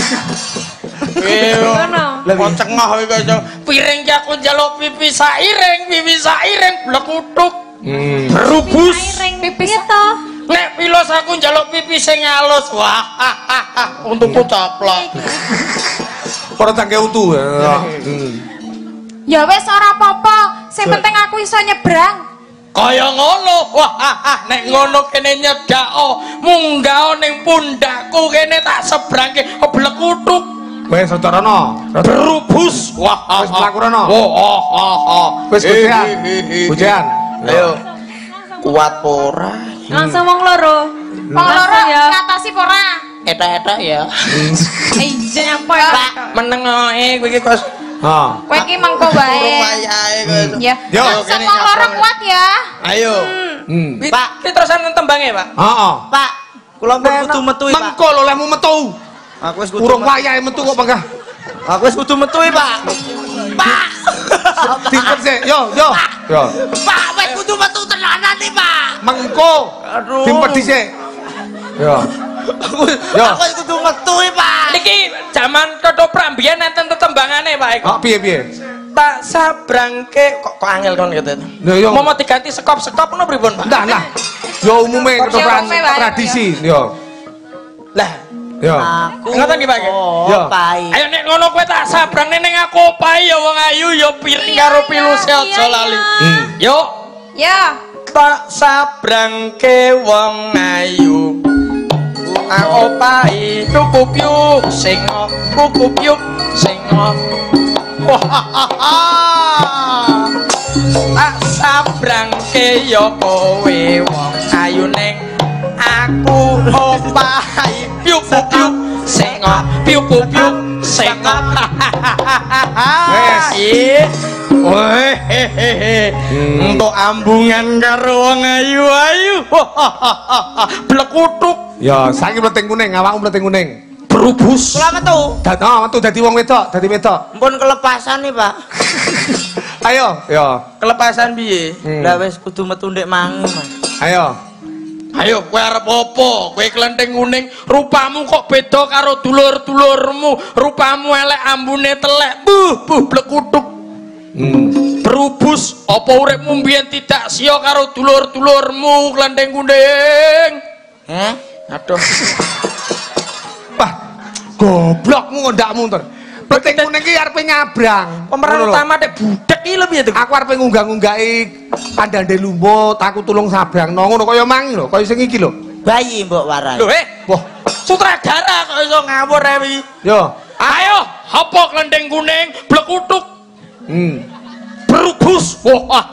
Ngono. Lah cengah iki piring ki aku njaluk pipi sairing blekutuk. Berubus. Pipis to. Nek pilus aku njaluk pipi sing halus. Wah. Untukku caplok. Ora tangke utuh. Ya wis ora apa-apa, sing penting aku iso nyebrang. Kaya ngono. Wah, nek ngono kene nyedako, munggah ning pundakku kene tak sebrangke blekutuk. Wis Sadarana. Berubus. Wah, wis mlaku rono. Wis Bujan. Ayo. Kuat ora? Langsung wong loro. Wong loro ngatasi ora? Eta-eta ya. Iya apa ya? Meneng kowe iki kos. Kowe iki mengko wae. Ya. Yo, Sing wong loro kuat ya. Ayo. Pak, ki terusan tembange, Pak. Heeh. Pak, kula kudu metu, Pak. Mengko lho lemu metu. Aku wis kudu. Urung wayahe metu kok Bangga. Aku wis kudu metu, Pak. Pak. Timpet sik. Yo. Pak, wis kudu metu tenanan iki, Pak. Mengko. Aduh. Timpet dhisik. Yo. Yo. Aku wis kudu metu, Pak. Niki jaman ketoprak mbiyen enten tetembangane, Pak. Kok piye? Tak sabrangke kok angel kon gitu. Lho yo. Mau diganti sekop-sekop ngono pripun, Pak? Nah. Yo umume ketoprak tradisi, yo. Lah, Yo. ngoten iki, Pak. Yo. Ayo nek ngono kowe tak sabrangne ning aku opahe ya wong ayu ya piring karo piluse aja lali. Yo. Ya. Tak sabrangke wong ayu. Opahe cukup yuk sing cukup yuk sing tak sabrangke ya kowe wong ayu ning aku opahe cukup yuk sing cukup yuk sing untuk ambungan karo wong ayu-ayu blekutuk. Ya, saiki mleting kuning, awakmu mleting kuning. Berubus. Kula metu. Metu dadi wong wedok, dadi wedok. Mpun kelepasan nih, Pak. Ayo, yo. Kelepasan piye? Lah wis kudu metu ndek mangu, Mas. Ayo kowe arep apa? Kowe klenthing kuning, rupamu kok beda karo dulur-dulurmu. Rupamu elek, ambune telek. Buh blekutuk. Berubus, apa uripmu mbiyen tidak sia karo dulur-dulurmu klenthing kuning? Aduh. Wah, goblokmu ngondakmu ter. Penting kuning iki arepe nyabrang. Pemeran utama nek budek iki lho piye to? Aku arepe ngunggah-ngunggahi pandande lumut, aku tulung sabrangno ngono kaya mang lho, kaya sing iki lho. Bayi mbok warai. Lho, wah, sutradara kok iso ngawur ae. Yo, ayo, apa klenthing kuning blekutuk. Berubus. Wah.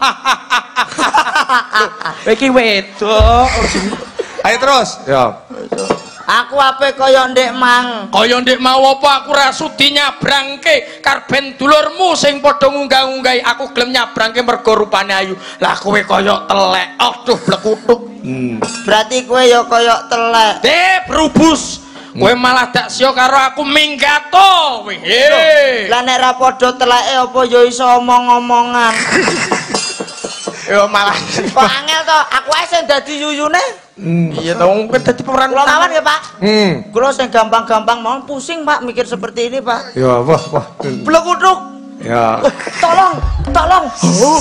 Iki wedok. Ayo terus. Yo. Aku ape kaya ndek mang. Kaya ndek mau apa aku ra sudi nyabrangke karben dulurmu sing padha ngunggah-unggahi aku gelem nyabrangke mergo rupane ayu. Lah kowe kaya telek. Aduh blekutuk. Berarti kowe ya kaya telek. Berubus. Kowe malah dak sia karo aku minggato. Lah nek ra padha teleke apa ya iso omong-omongan. Yo malah kok angel to, aku ae sing dadi yuyune. Iya to, kowe dadi pemeran kula mawon ya, Pak. Kula sing gampang-gampang mau pusing, Pak, mikir seperti ini, Pak. Ya, wah. Blekutuk. Ya. Tolong. Tolong.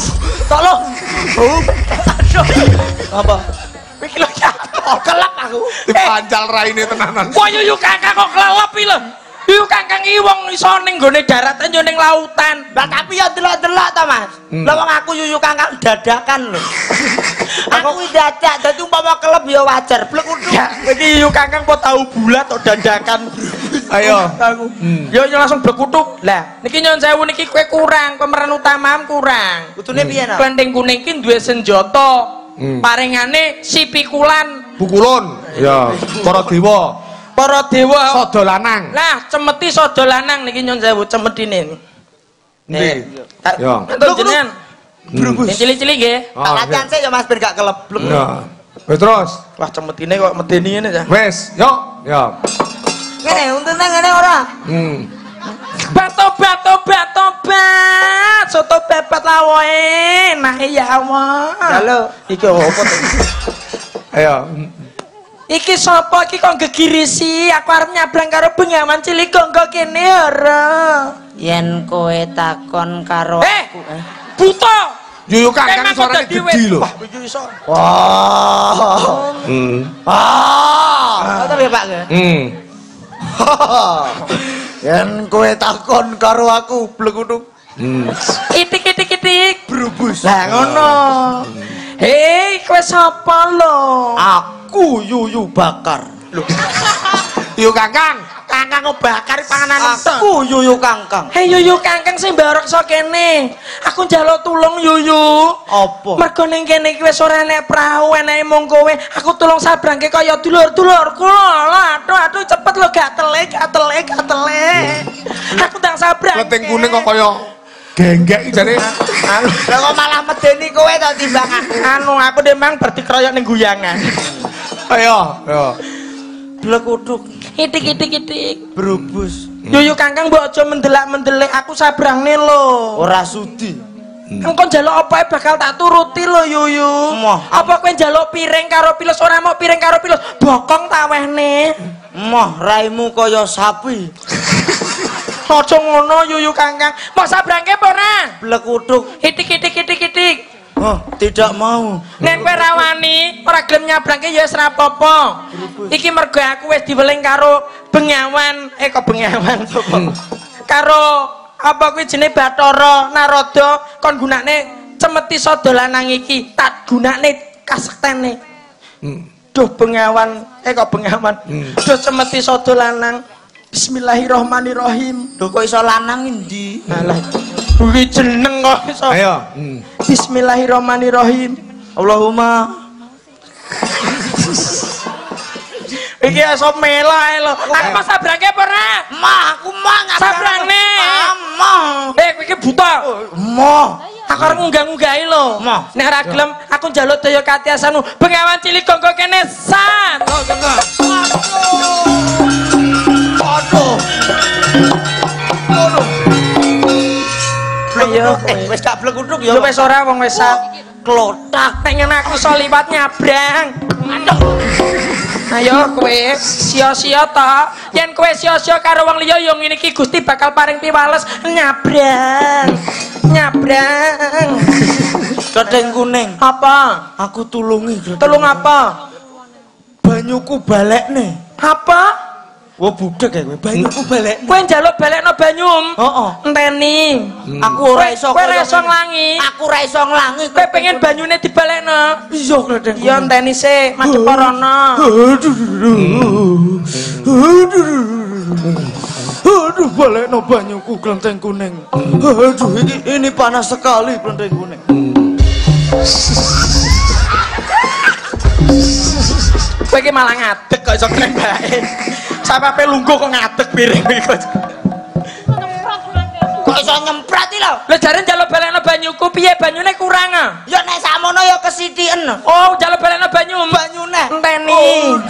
Apa? Iki lho kelep aku. Dipancal raine tenanan. Wah yo kakak kok kelelep iki lho. Yo kakang iki wong iso ning gone daratan yo ning lautan. Lah tapi ya delok-delok to, Mas. Lah wong aku yuyu kakang dadakan lho. Aku iki dadak dadi umpama kelep ya wajar. Blekutuk. Ya, iki yuyu kakang kok tahu bulat kok dadakan. Ayo. Aku. Yo langsung blekutuk. Lah, niki nyon sewu niki kowe kurang, pemeran utamamu kurang. Kudune piye, Nak? Klenthing kuning ki duwe senjata. Paringane si pikulan. Bukulun. Ya, para dewa. para dewa sada lanang. Lah, cemeti sada lanang niki nyon sewu cemetine. Nggih. Ya. Entuk jenengan. Brubus. Cilik-cilik nggih. Tak latihan sik ya Mas ben gak keleblek. Ya. Wis terus. Wah, cemetine kok medeni ngene ta. Wis, yo. Ya. Ngene untune ngene ora. Tobat. Soto bebet lawoe. Nah ya Allah. Halo. Iki opo to? Ayo. Iki sapa iki kok gegirisi? Aku arep nyabrang karo Bengawan Cilik kok kene ora. Yen kowe takon karo aku. Buta. Yuyu Kakang suarane gede lho. Wah, iki iso. Wah. Tapi Pak. Yen kowe takon karo aku blekuduk. Itik Brubus. lah ngono. Hei, kowe sapa lho? Aku Yuyu Bakar. Lho. Yuyu Kakang. Kakang bakar panganan entek. Aku Yuyu Kangkang. Hei Yuyu Kakang sing mbarek sok kene. Aku njaluk tulung Yuyu. Apa? Mergo ning kene iki wis ora enek prau, eneke mung kowe. Aku tulung sabrangke kaya dulur-dulur kula. Aduh cepet lho gak telik. Aku ndang sabrang. Kleting kuning kok kaya genggek jane. Lah kok malah medeni kowe to timbang aku. Aku demang berarti kroyok ning guyangan. Ayo. Blekuduk. Itik. Brubus. Yuyu Kakang mbok aja mendelak-mendelik, aku sabrangne lho. Ora sudi. Engko njaluk apa bakal tak turuti lho Yuyu. Apa kowe njaluk piring karo pilus ora mau piring karo pilus, bokong tak wehne. Moh raimu kaya sapi. Aja ngono Yuyu Kakang. Mau sabrangke apa ora? Blekuduk. Itik. Oh, tidak mau. Nek kowe ra wani, ora gelem nyabrangke ya wis ra apa-apa. Iki mergo aku wis diweling karo Bengawan, kok Bengawan. Karo apa kuwi jenenge Bathara Narada kon gunakne cemeti sada lanang iki, tak gunakne kasektene. Duh Bengawan, kok Bengawan. Duh cemeti sada lanang. Bismillahirrahmanirrahim. Lho kok iso lanang endi? Alah. Kuwi jeneng kok iso. Ayo. Bismillahirrahmanirrahim. Allahumma. Iki iso melah lho. Aku mau sabrangke apa ora? Mah, aku mah nggak Sabrangne. Mah. Kowe iki buta. Mah. Aku arep ngunggah-unggahi lho. Nek ora gelem aku njaluk daya katiasanmu. Bengawan Cilik kok kene san. Aduh. Ayo, wis gak blekuduk ya. wis ora wong wis klotak. pengen aku iso liwat nyabrang. Ayo kowe sia-sia ta. Yen kowe sia-sia karo wong liya yo ngene iki Gusti bakal paring piwales nyabrang. Gething kuning. Apa? Aku tulungi. Tulung apa? Banyuku balekne. Apa? Wah budek ya kowe. Banyuku balekne. Kowe njaluk balekno banyum. Heeh. Enteni. Aku ora iso. Kowe ora iso nglangi. Aku ora iso nglangi. Kowe pengen banyune dibalekno. Iya gething. Ya enteni sik, madhep rono. Aduh, balekno banyuku kelenteng kuning. Aduh, ini panas sekali kelenteng kuning. Kowe iki malah ngadeg kok iso krembae. Sapape lungguh kok ngadeg piring iki kok. Kok iso nyemprat iki lho? Lah jare njaluk balekno banyuku piye banyune kurang ah? Ya nek sakmono ya kesithiken. Oh, njaluk balekno banyum. Banyune. Enteni.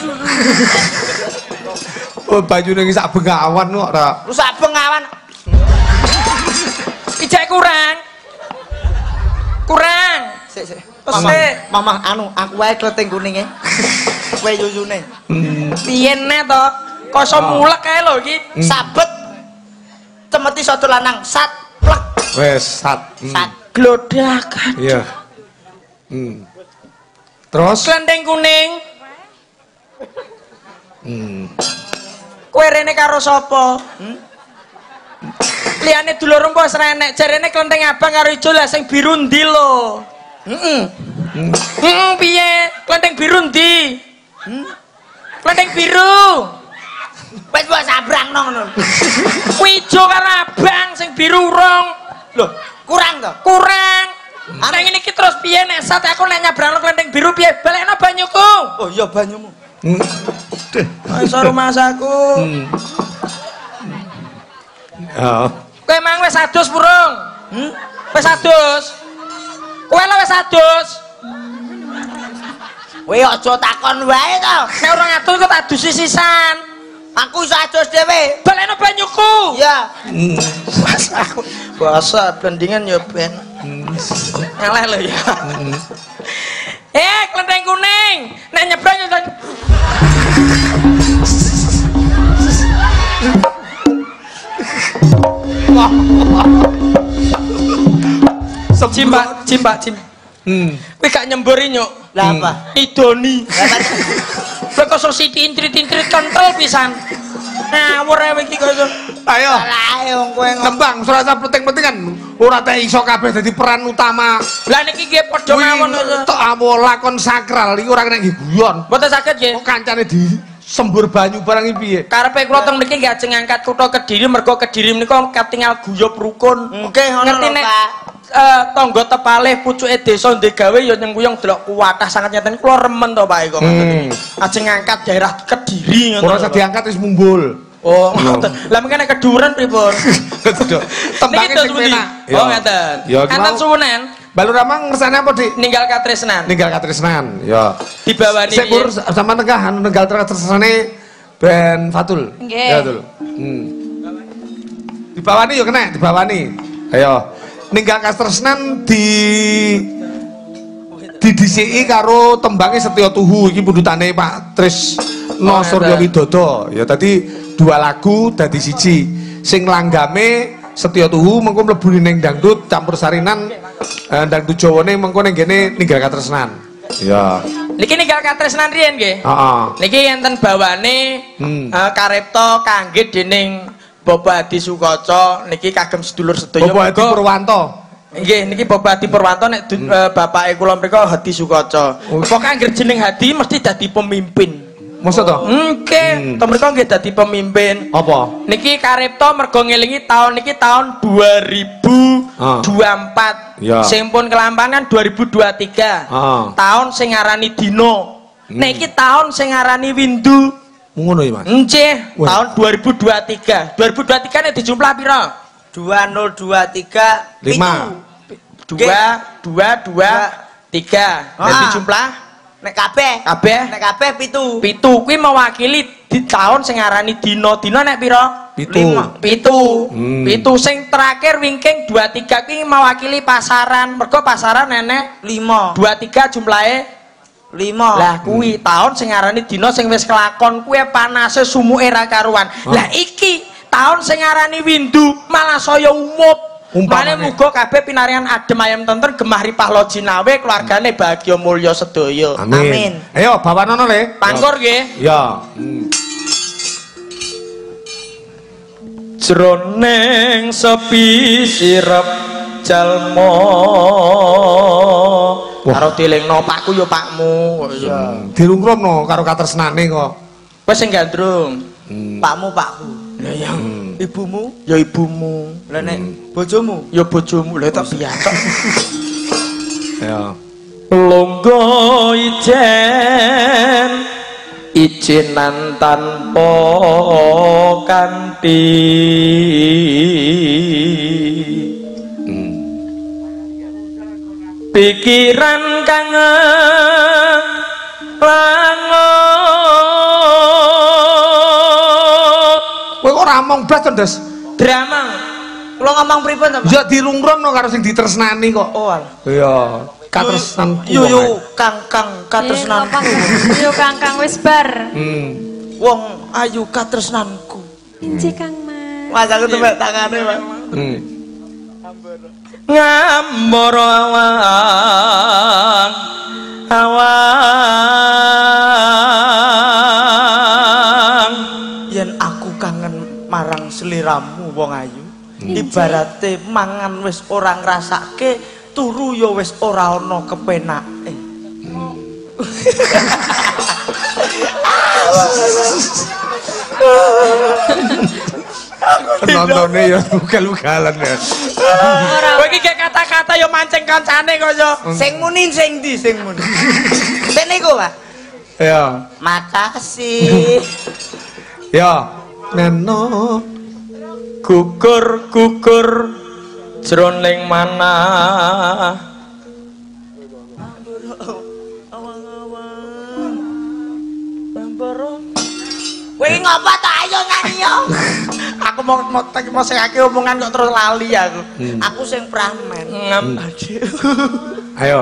Oh, banyune iki sak Bengawan kok ora. Rusak Bengawan. Ijek kurang. Sik. Mama, aku wae klething kuninge. Kowe yuyune. piye ne to? Kok iso mulek kae lho iki. Sabet. Cemeti sada lanang, sat plek. Wes sat. Sat Glodakan. Iya. Terus Klenteng kuning. Kowe rene karo sapa? Liyane dulurmu wis renek, jarene klenteng abang karo ijo lah sing biru ndi lho. Piye? Klenteng biru ndi? Klenteng biru. wis mbok sabrangno ngono. Kuwi ijo karo abang sing biru urung. Lho, kurang to? Kurang. Nang ngene iki terus piye nek sat aku nek nyabrangno klenteng biru piye? Balekno banyuku. Oh iya banyumu. Masa rumah saku. Oh. Kowe emang wis adus burung? Wis adus. Kowe lho wis adus. Kowe aja takon wae to. Nek ora adus kok tak adusi sisan. Aku iso adus dhewe. Balekno banyuku. Ya. Basa blendingan ya ben. Ngalah lho ya. Klenteng kuning. Nek nyebrang ya Cimpak. Kowe gak nyemburi nyuk. Lah apa? Idoni. Kowe kok sok intrit-intrit kental pisan. Ngawur ae iki kok. Ayo. Lah wong kowe Tembang surat penting-penting kan ora teh iso kabeh dadi peran utama. Lah niki nggih padha mawon to. Tok awo lakon sakral iki ora kena nggih guyon. Mboten saged nggih. Kok kancane di sembur banyu barang iki piye? Karepe kula teng mriki nggih ajeng ngangkat kutha Kediri mergo Kediri menika katingal guyub rukun. Nggih ngono ngerti lho, nek Pak. tangga tepalih pucuke desa ndek gawe ya nyengkuyung delok kuwatah sangat nyeten kula remen to Pak kok ngoten. Ajeng ngangkat daerah Kediri ngoten. Ora usah diangkat wis mumbul. Oh, ngoten. Lah mengene keduren pripun? Tembangnya sing penak. Oh, ngeten. Enten suwunen. Balu Ramang ngersane apa, Dik? Ninggal katresnan. Ninggal katresnan. Ya. Dibawani Sik Pur sama tengah anu ninggal katresnane Ben Fatul. Nggih. Ya, Tul. Dibawani yo kena, dibawani. Ayo. Ninggal katresnan didhisiki karo tembange Setya Tuhu iki pundutane Pak Trisno Surya Widodo. Ya tadi dua lagu dadi siji. Sing langgame Setya Tuhu mengko mlebu ning dangdut campur sarinan dangdut Jawane mengko ning kene ninggal katresnan. Ya. Niki ninggal katresnan riyen nggih. Heeh. Niki enten bawane karepta kangge dening Bapak Hadi Sukaca niki kagem sedulur sedaya. Bapak Hadi Purwanto. Nggih, niki Bapak Hadi Purwanto nek bapake kula mriko Hadi Sukaca. Pokoke anggere jeneng Hadi mesti dadi pemimpin. Maksud to? Nggih, to mriko nggih dadi pemimpin. Apa? Niki karepta mergo ngelingi tahun niki tahun 2024. Ya. Sing pun kelampahan 2023. Tahun sing ngarani dino. Nek iki tahun sing ngarani windu. Ngono ya, Mas. Nggih, tahun 2023. 2023 nek dijumlah pira? 2023 5 2 2 2 3. Nek dijumlah nek kabeh nek kabeh 7. 7 kuwi mewakili di tahun sing ngarani dina. Dina nek pira? 7. 7 sing terakhir wingking 23 kuwi mewakili pasaran. Mergo pasaran nenek 5. 23 jumlahe 5. lah kuwi tahun sing ngarani dina sing wis kelakon kuwi panase sumuke ra karuan. Lah iki tahun sing ngarani windu malah saya umut. Mane muga kabeh pinarian adem ayem tentrem gemah ripah lojinawe keluargane bahagia mulya sedaya. Amin. Ayo bawanono le. Pangkur nggih. Ya. Jroning sepi sirep jalma karo dilingno pakku ya pakmu kok ya. Dirungkrumno karo katresnane kok. Wis sing gandrung. Pakmu pakku. Lah ya. Ibumu Ya ibumu. lah nek bojomu Ya bojomu. Lah tak piyatok. Ya. Longgo ijenan tanpa kanthi pikiran kang lango Kowe kok ramong blas to, Des? drama kula ngomong pripun to Pak? Ya dirungkrumno karo sing ditresnani kok. Oh alah. Iya, katresnan. Yo Kang katresnanku. Yo Kang wis bar. Wong ayu katresnanku. Inci Kang Mas. Mas aku tepek tangane, Pak. ngambor awan Yen aku kangen marang seliramu wong ayu. Ibarate mangan wis ora ngrasake, turu ya wis ora ana kepenake. Nontonnya ya ugal-ugalan ya. kowe iki kata-kata ya mancing kancane kok ya Sing muni sing ndi sing muni? Sing niku, Pak. Ya. Makasih. Ya. Neno gugur jroning mana Kowe ngapa ta ayo nyanyi yo. aku mau sengake omongan kok terus lali aku. Aku sing pramen. Ayo.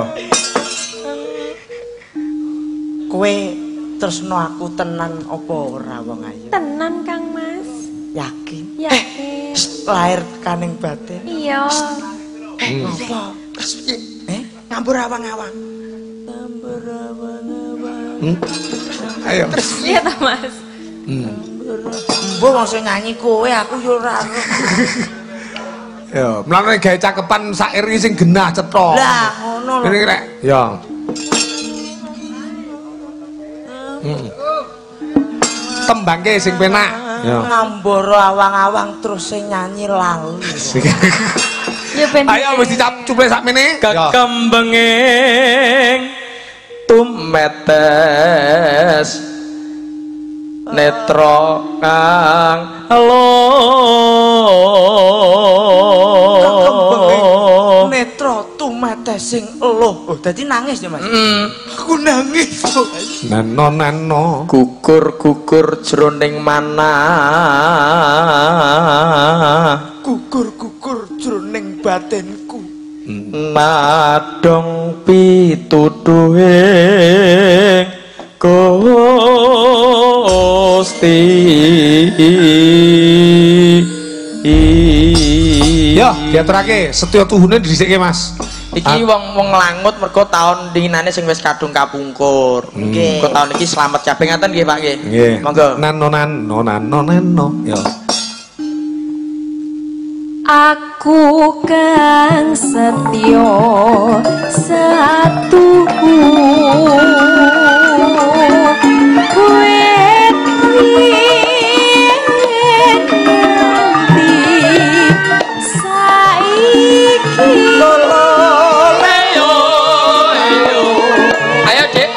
Kowe tresno aku tenan apa ora wong ayu? Tenan Kang Mas. Yakin? Yakin. Lahir tekaning batin. Iya. Apa? Ngambur awang-awang. Ngambur awang-awang. Ayo. Iya ta Mas. Mbok wong sing nyanyi kowe aku yo ora. Ya, mlane gawe cakepan syair iki sing genah cetha. Lah ngono lho. Ini rek. Ya. Tembangke sing penak. Ya. Ngambara awang-awang terus sing nyanyi lali. Ya ben. Ayo wis dicuplek sakmene. Kekembenging tumetes netra kang eluh Netra tumetes sing eluh. Oh, dadi nangis ya, Mas? Aku nangis. Neno gugur jroning mana Gugur jroning batinku. madong pituduhing Gusti. Ya, diaturake setya tuhune dhisike Mas. Iki wong langut mergo taun dinane sing wis kadung kapungkur. Nggih. Kok taun iki slamet kabeh ngaten nggih Pak nggih. Nggih. Monggo. Nano. Ya. Aku kang setya satu kowe Ayo Dik.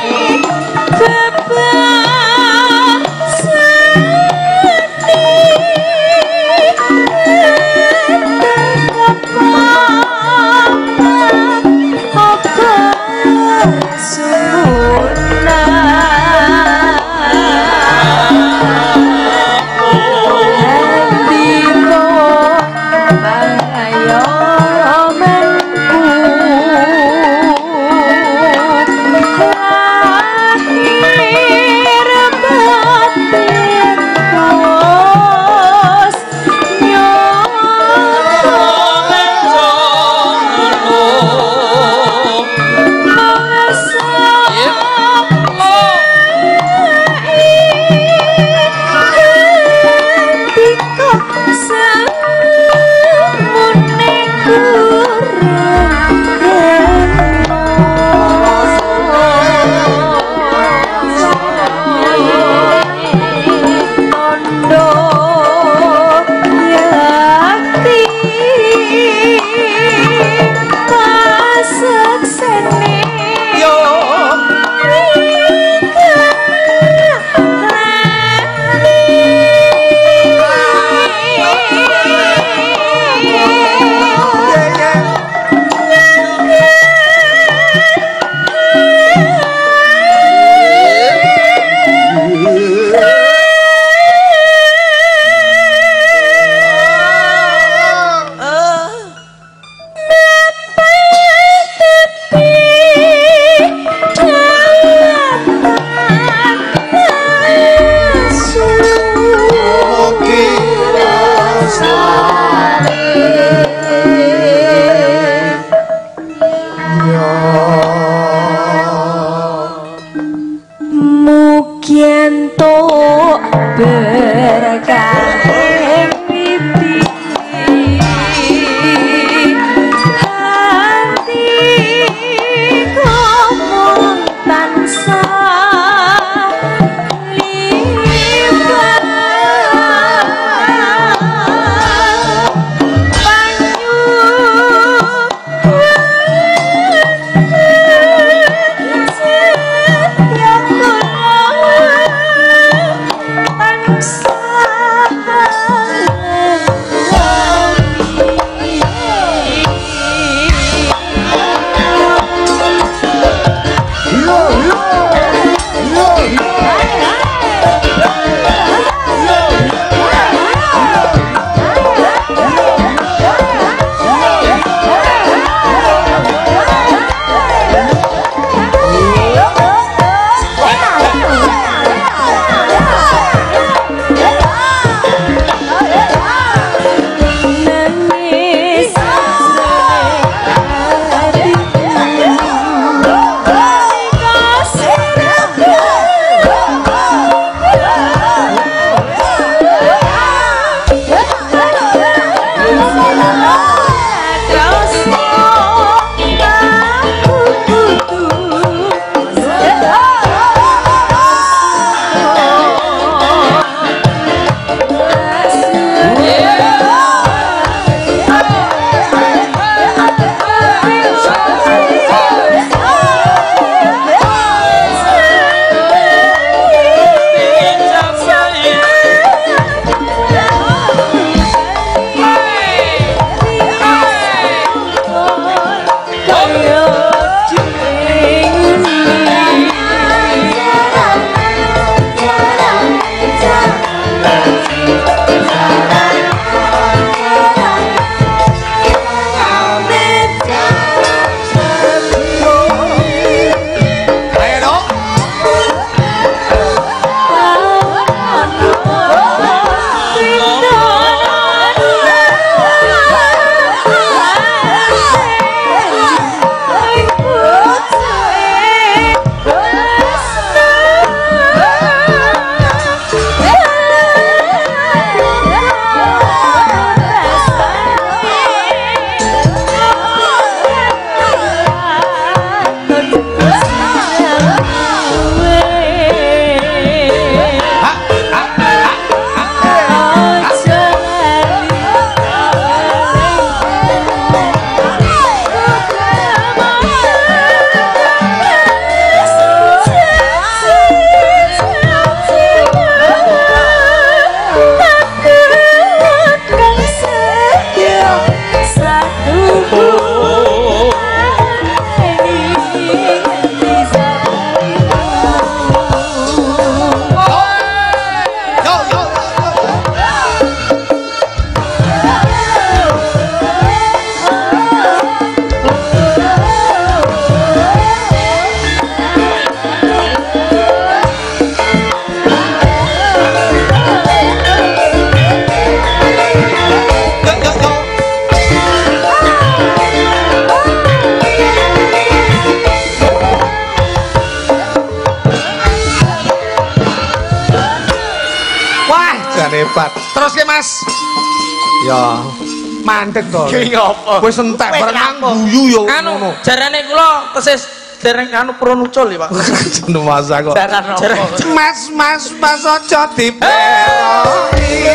Terus ke Mas. Ya. Mantek to. Ki ngopo? Wis entek bareng guyu yo ngono. Jarane kula tesis dereng anu pronucul ya, Pak. Jeneng Mas kok. Mas aja dipeloki.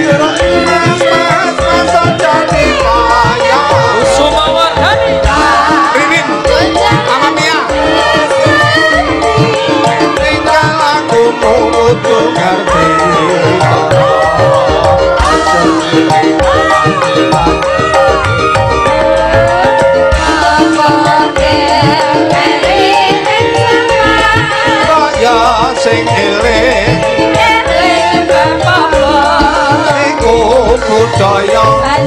Mas aja dipeloki. Sumawardhani. Ririn. Mama Mia. Tinggal aku kudu ngerti. Sing eling iku budaya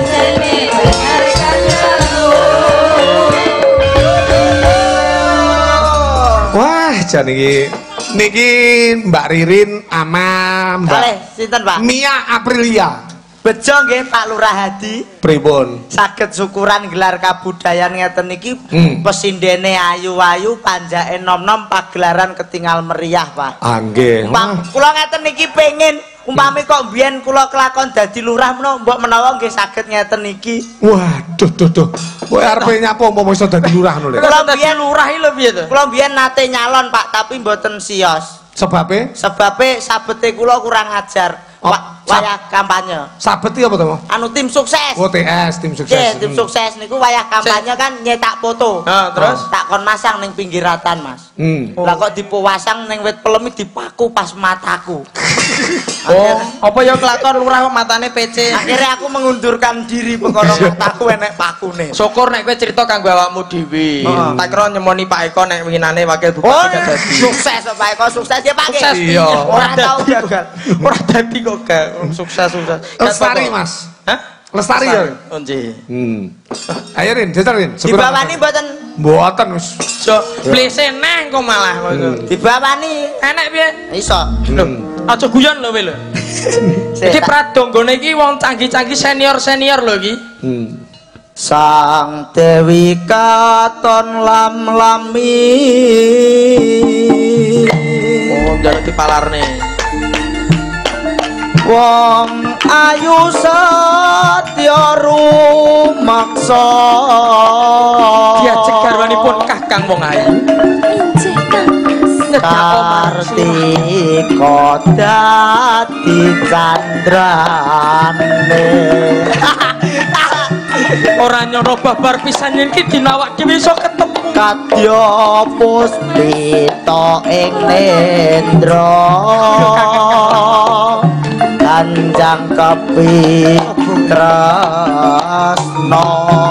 wah jan niki Mbak Ririn ama Mbak sinten Pak? Mia Aprilia bejo nggih Pak Lurah Hadi pripun saged syukuran gelar kabudayaan ngeten niki pesindene ayu-ayu panjake nom-nom pagelaran ketinggal meriah Pak nggih kula ngeten niki pengin umpami kok biyen kula kelakon dadi lurah mbok menawa nggih saged ngeten niki waduh kowe arepe nyapa umpama iso dadi lurah ngono lho kula biyen lurah iki lho piye to kula biyen nate nyalon Pak tapi mboten sios sebabe sabete kula kurang ajar wayah kampanye. Sabet iki apa to? Anu tim sukses. Oh, tim sukses. Nggih, tim sukses niku wayah kampanye kan nyetak foto. Terus tak kon masang ning pinggiratan, Mas. Lah kok dipasang ning wit pelem dipaku pas mataku. Apa ya kelakon lurah kok matane PC. Akhirnya aku mengundurkan diri perkara mataku enek pakune. Syukur nek kowe crita kanggo awakmu dhewe. Tak kira nyemoni Pak Eko nek winginane wakil bupati dadi. Sukses Pak Eko, sukses ya Pak. Sukses iya. Ora tau gagal. Ora dadi kok gak sukses. Lestari Mas. Hah? Lestari ya. Oh nggih. Ayo Rin, Rin. Dibawani mboten? Mboten wis. Jo, blese neh kok malah kok. Dibawani. Enek piye? Iso. Lho, aja guyon lho kowe lho. Iki pradonggone iki wong canggih-canggih senior-senior lho iki. Sang Dewi katon lam-lami. Oh, njaluk dipalarne. Wong ayu setya rumaksa diajek garwanipun Kakang wong ayu Kartika dadi candrane ora nyono babar pisan iki dinawak dhewe iso ketemu kadya puspita ing nendra kanjang kepi tresno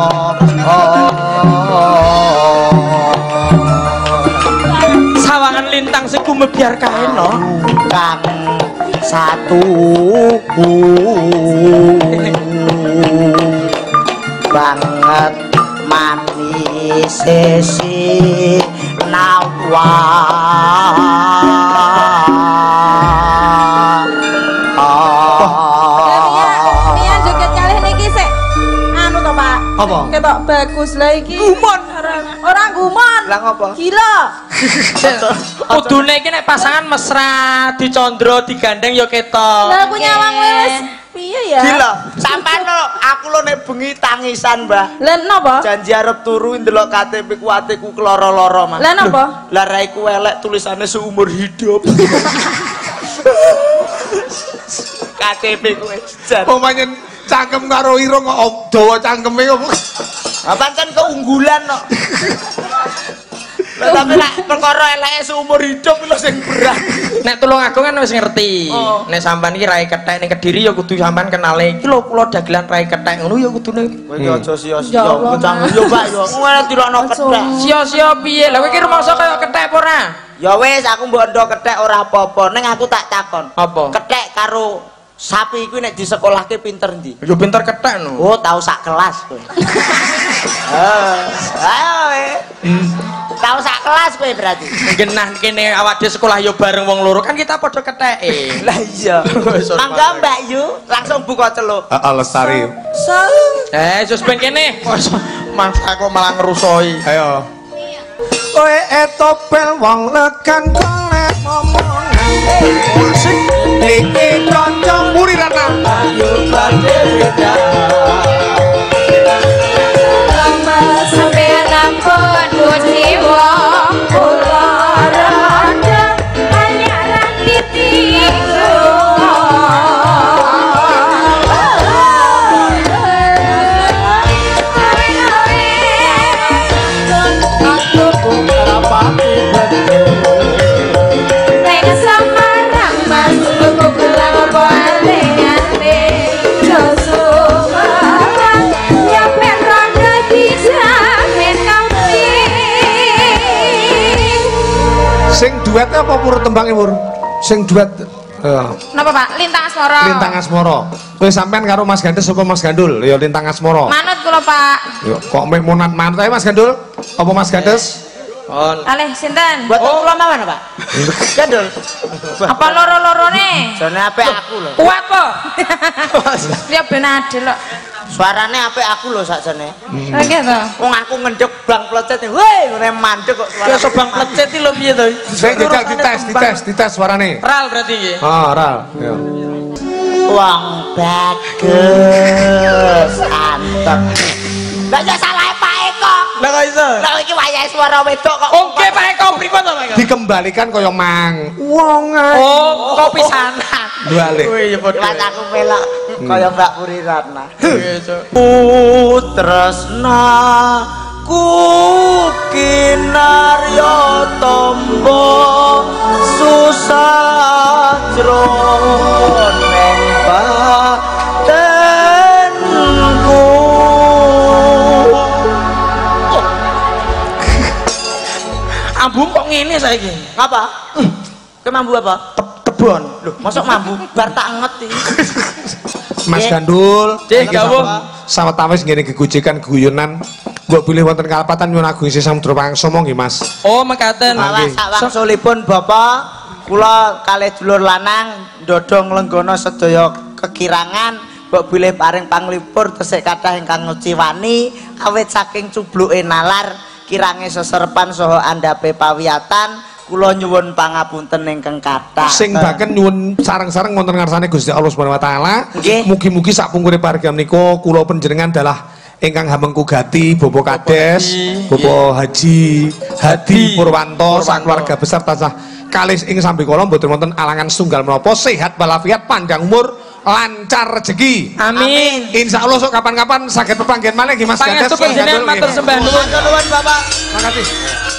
sawangan lintang sing gumebyar kae no kang satu banget manis si nawa apa? Ketok bagus lah iki. Gumon. Orang gumon. Lah ngopo? Gila. Kudune iki nek pasangan mesra dicondro digandeng ya ketok. Lah aku nyawang wis piye ya? Gila. Sampeyan aku lho nek bengi tangisan, Mbah. Lah napa? Janji arep turu ndelok KTP ku atiku kloro-loro, Mas. Lah napa? Lah raiku elek tulisannya seumur hidup. KTP ku jan. Omanya cangkem karo irung kok dawa cangkeme kok. Ah pancen keunggulan kok. Lah tapi nek perkara eleke seumur hidup lho sing berat. Nek tulung aku kan wis ngerti. Nek sampean iki rai kethek ning Kediri ya kudu sampean kenale. Iki lho kula dagelan rai kethek ngono ya kudune. Kowe iki aja sia-sia. Kecang yo Pak yo. Ngono dirono kethek. Sia-sia piye? Lah kowe iki rumangsa kaya kethek apa ora? Ya wis aku mbok ndo kethek ora apa-apa. Ning aku tak takon. Apa? Kethek karo sapi iku nek disekolahke pinter ndi? Ya pinter kethek no. Oh, tau sak kelas kowe. Ayo we. Tau sak kelas kowe berarti. Genah kene awak dhewe sekolah ya bareng wong loro kan kita padha ketheke. Lah iya. Mangga Mbak Yu, langsung buka celuk. Heeh, Lestari. Sus ben kene. Mangsa kok malah ngerusoi. Ayo. Kowe etopel wong lekan golek omongan. iki kanca muri rana ayo badhe beda sampeyan ampun jiwa kula rada anyaran titik sing duet apa pur tembang pur sing duet napa Pak? Lintang Asmara. Lintang Asmara. Kowe sampean karo Mas Gandes apa Mas Gandul? Ya Lintang Asmara. Manut kula Pak. Yo kok mek manut ae Mas Gandul? Apa Mas Gandes? Alih sinten? buat kula mawon Pak Gandul Apa loro-lorone? jane apik aku lho Kuat kok. Ya ben adil kok. suarane apik aku lho sakjane Nggih to. wong aku ngendhek bang plecet woi ngene mandek kok Ya sobang plecet iki lho piye to? Sing dites suarane. Ral berarti nggih. Ral. Ya. wong bagus antep lha ya salah Pak Eko Lah kok iso? lha iki wayahe suara wedok kok Oke Pak Eko pripun to Pak Eko? Dikembalikan kaya mang. Wong Oh, kopi sanan. balik. Oh iya padha. Liwat aku melok kaya Mbak Puri Ratna Iya, Tresna ku kinarya tombo susah jroning batenku Ambung kok ngene saiki? apa? Kowe mambu apa? Tebon. Lho, mosok mambu bar tak ngeti. Mas Gandul, Cih, gawuh. sawetawis ngene gegojekan guyonan. Mbok bilih wonten kalpatan nyuwun agung isi Samudra Pangsama nggih Mas. Oh, mekaten. Malah sawangsulipun Bapak kula kalih dulur lanang ndodong lenggana sedaya kekirangan mbok bilih paring panglipur tesih kathah ingkang ngeciwani awit saking cubluke nalar kirange seserepan saha andhape pawiyatan kula nyuwun pangapunten ingkang kathah. Sing baken nyuwun sareng-sareng wonten ngarsane Gusti Allah Subhanahu wa taala. Nggih. Mugi-mugi sak pungkure parga menika kula panjenengan dalah ingkang hamengku gati Bobo Kades, Bobo Haji Hadi Purwanto sak keluarga besar tansah kalih ing sambikala mboten wonten alangan setunggal menapa sehat walafiat panjang umur lancar rezeki. Amin. Insyaallah sok kapan-kapan saged pepanggihan malih nggih Mas Gandes. Pangestu panjenengan matur sembah nuwun. Matur nuwun Bapak. Makasih.